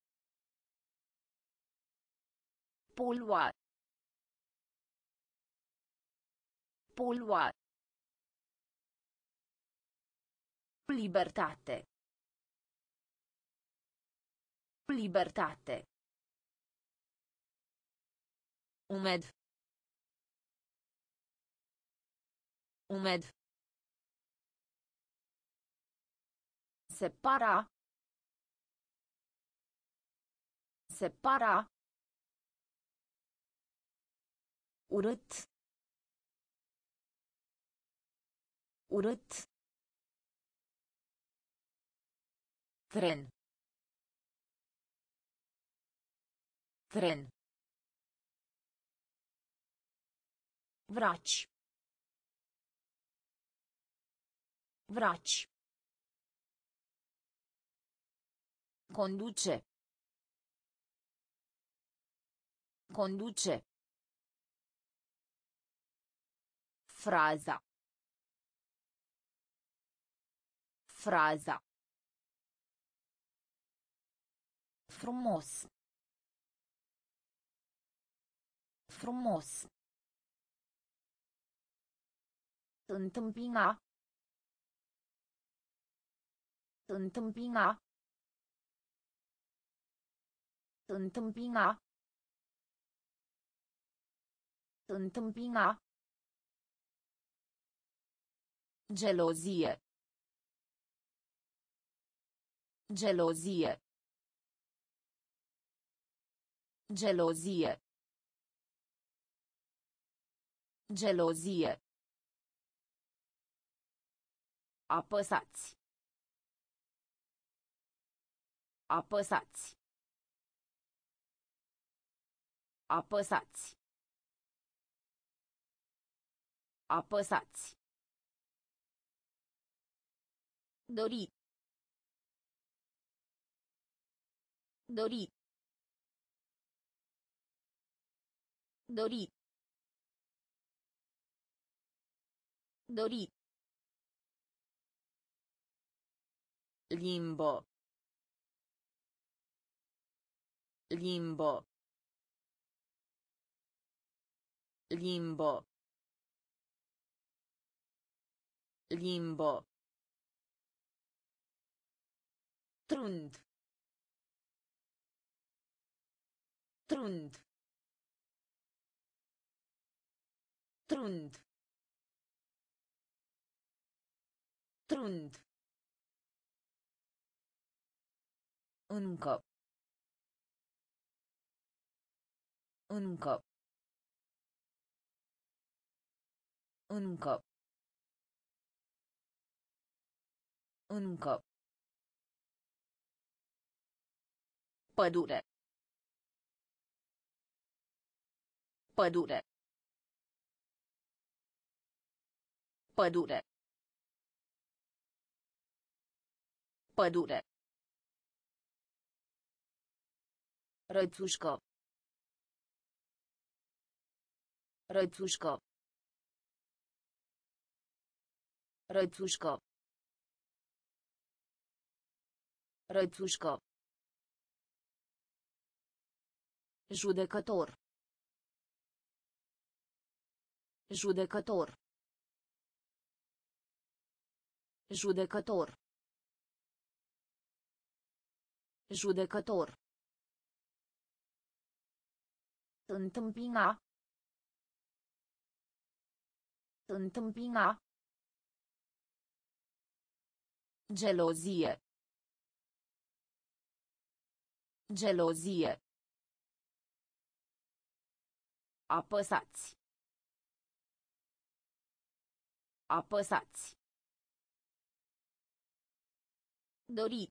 Polua. Polua. Libertate. Libertate. Umed. Umed. Separa. Separa. Urât. Urât. Tren. Tren. Vraci. Vraci. Conduce. Conduce. Fraza. Fraza. Frumos. Frumos. Întâmpina. Întâmpina. Întâmpina. Întâmpina. Gelozie. Gelozie. Gelozie. Gelozie. Apăsați. Apăsați. Apăsați. Apăsați. Dori. Dori. Dori. Dori. Limbo. Limbo. Limbo. Limbo. Trund. Trund. Trund. Trund. Încă. Încă. Încă. Încă. Pădure. Pădure. Pădure. Pădure. Rățușcă. Rățușcă. Rățușcă. Rățușcă. Judecător. Judecător. Judecător. Judecător. Întâmpina. Întâmpina. Gelozie. Gelozie. Apăsați. Apăsați. Dori.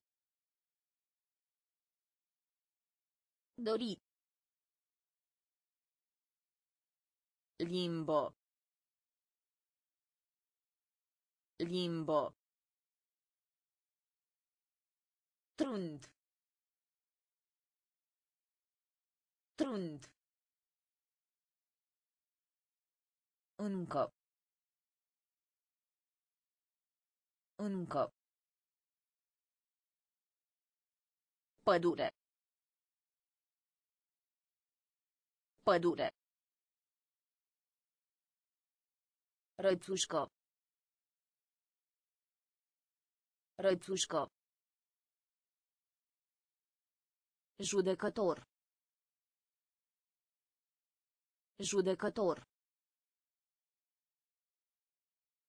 Dori. Limbo. Limbo. Trund. Trund. Încă. Încă. Pădure. Pădure. Rățușcă. Rățușcă. Judecător. Judecător.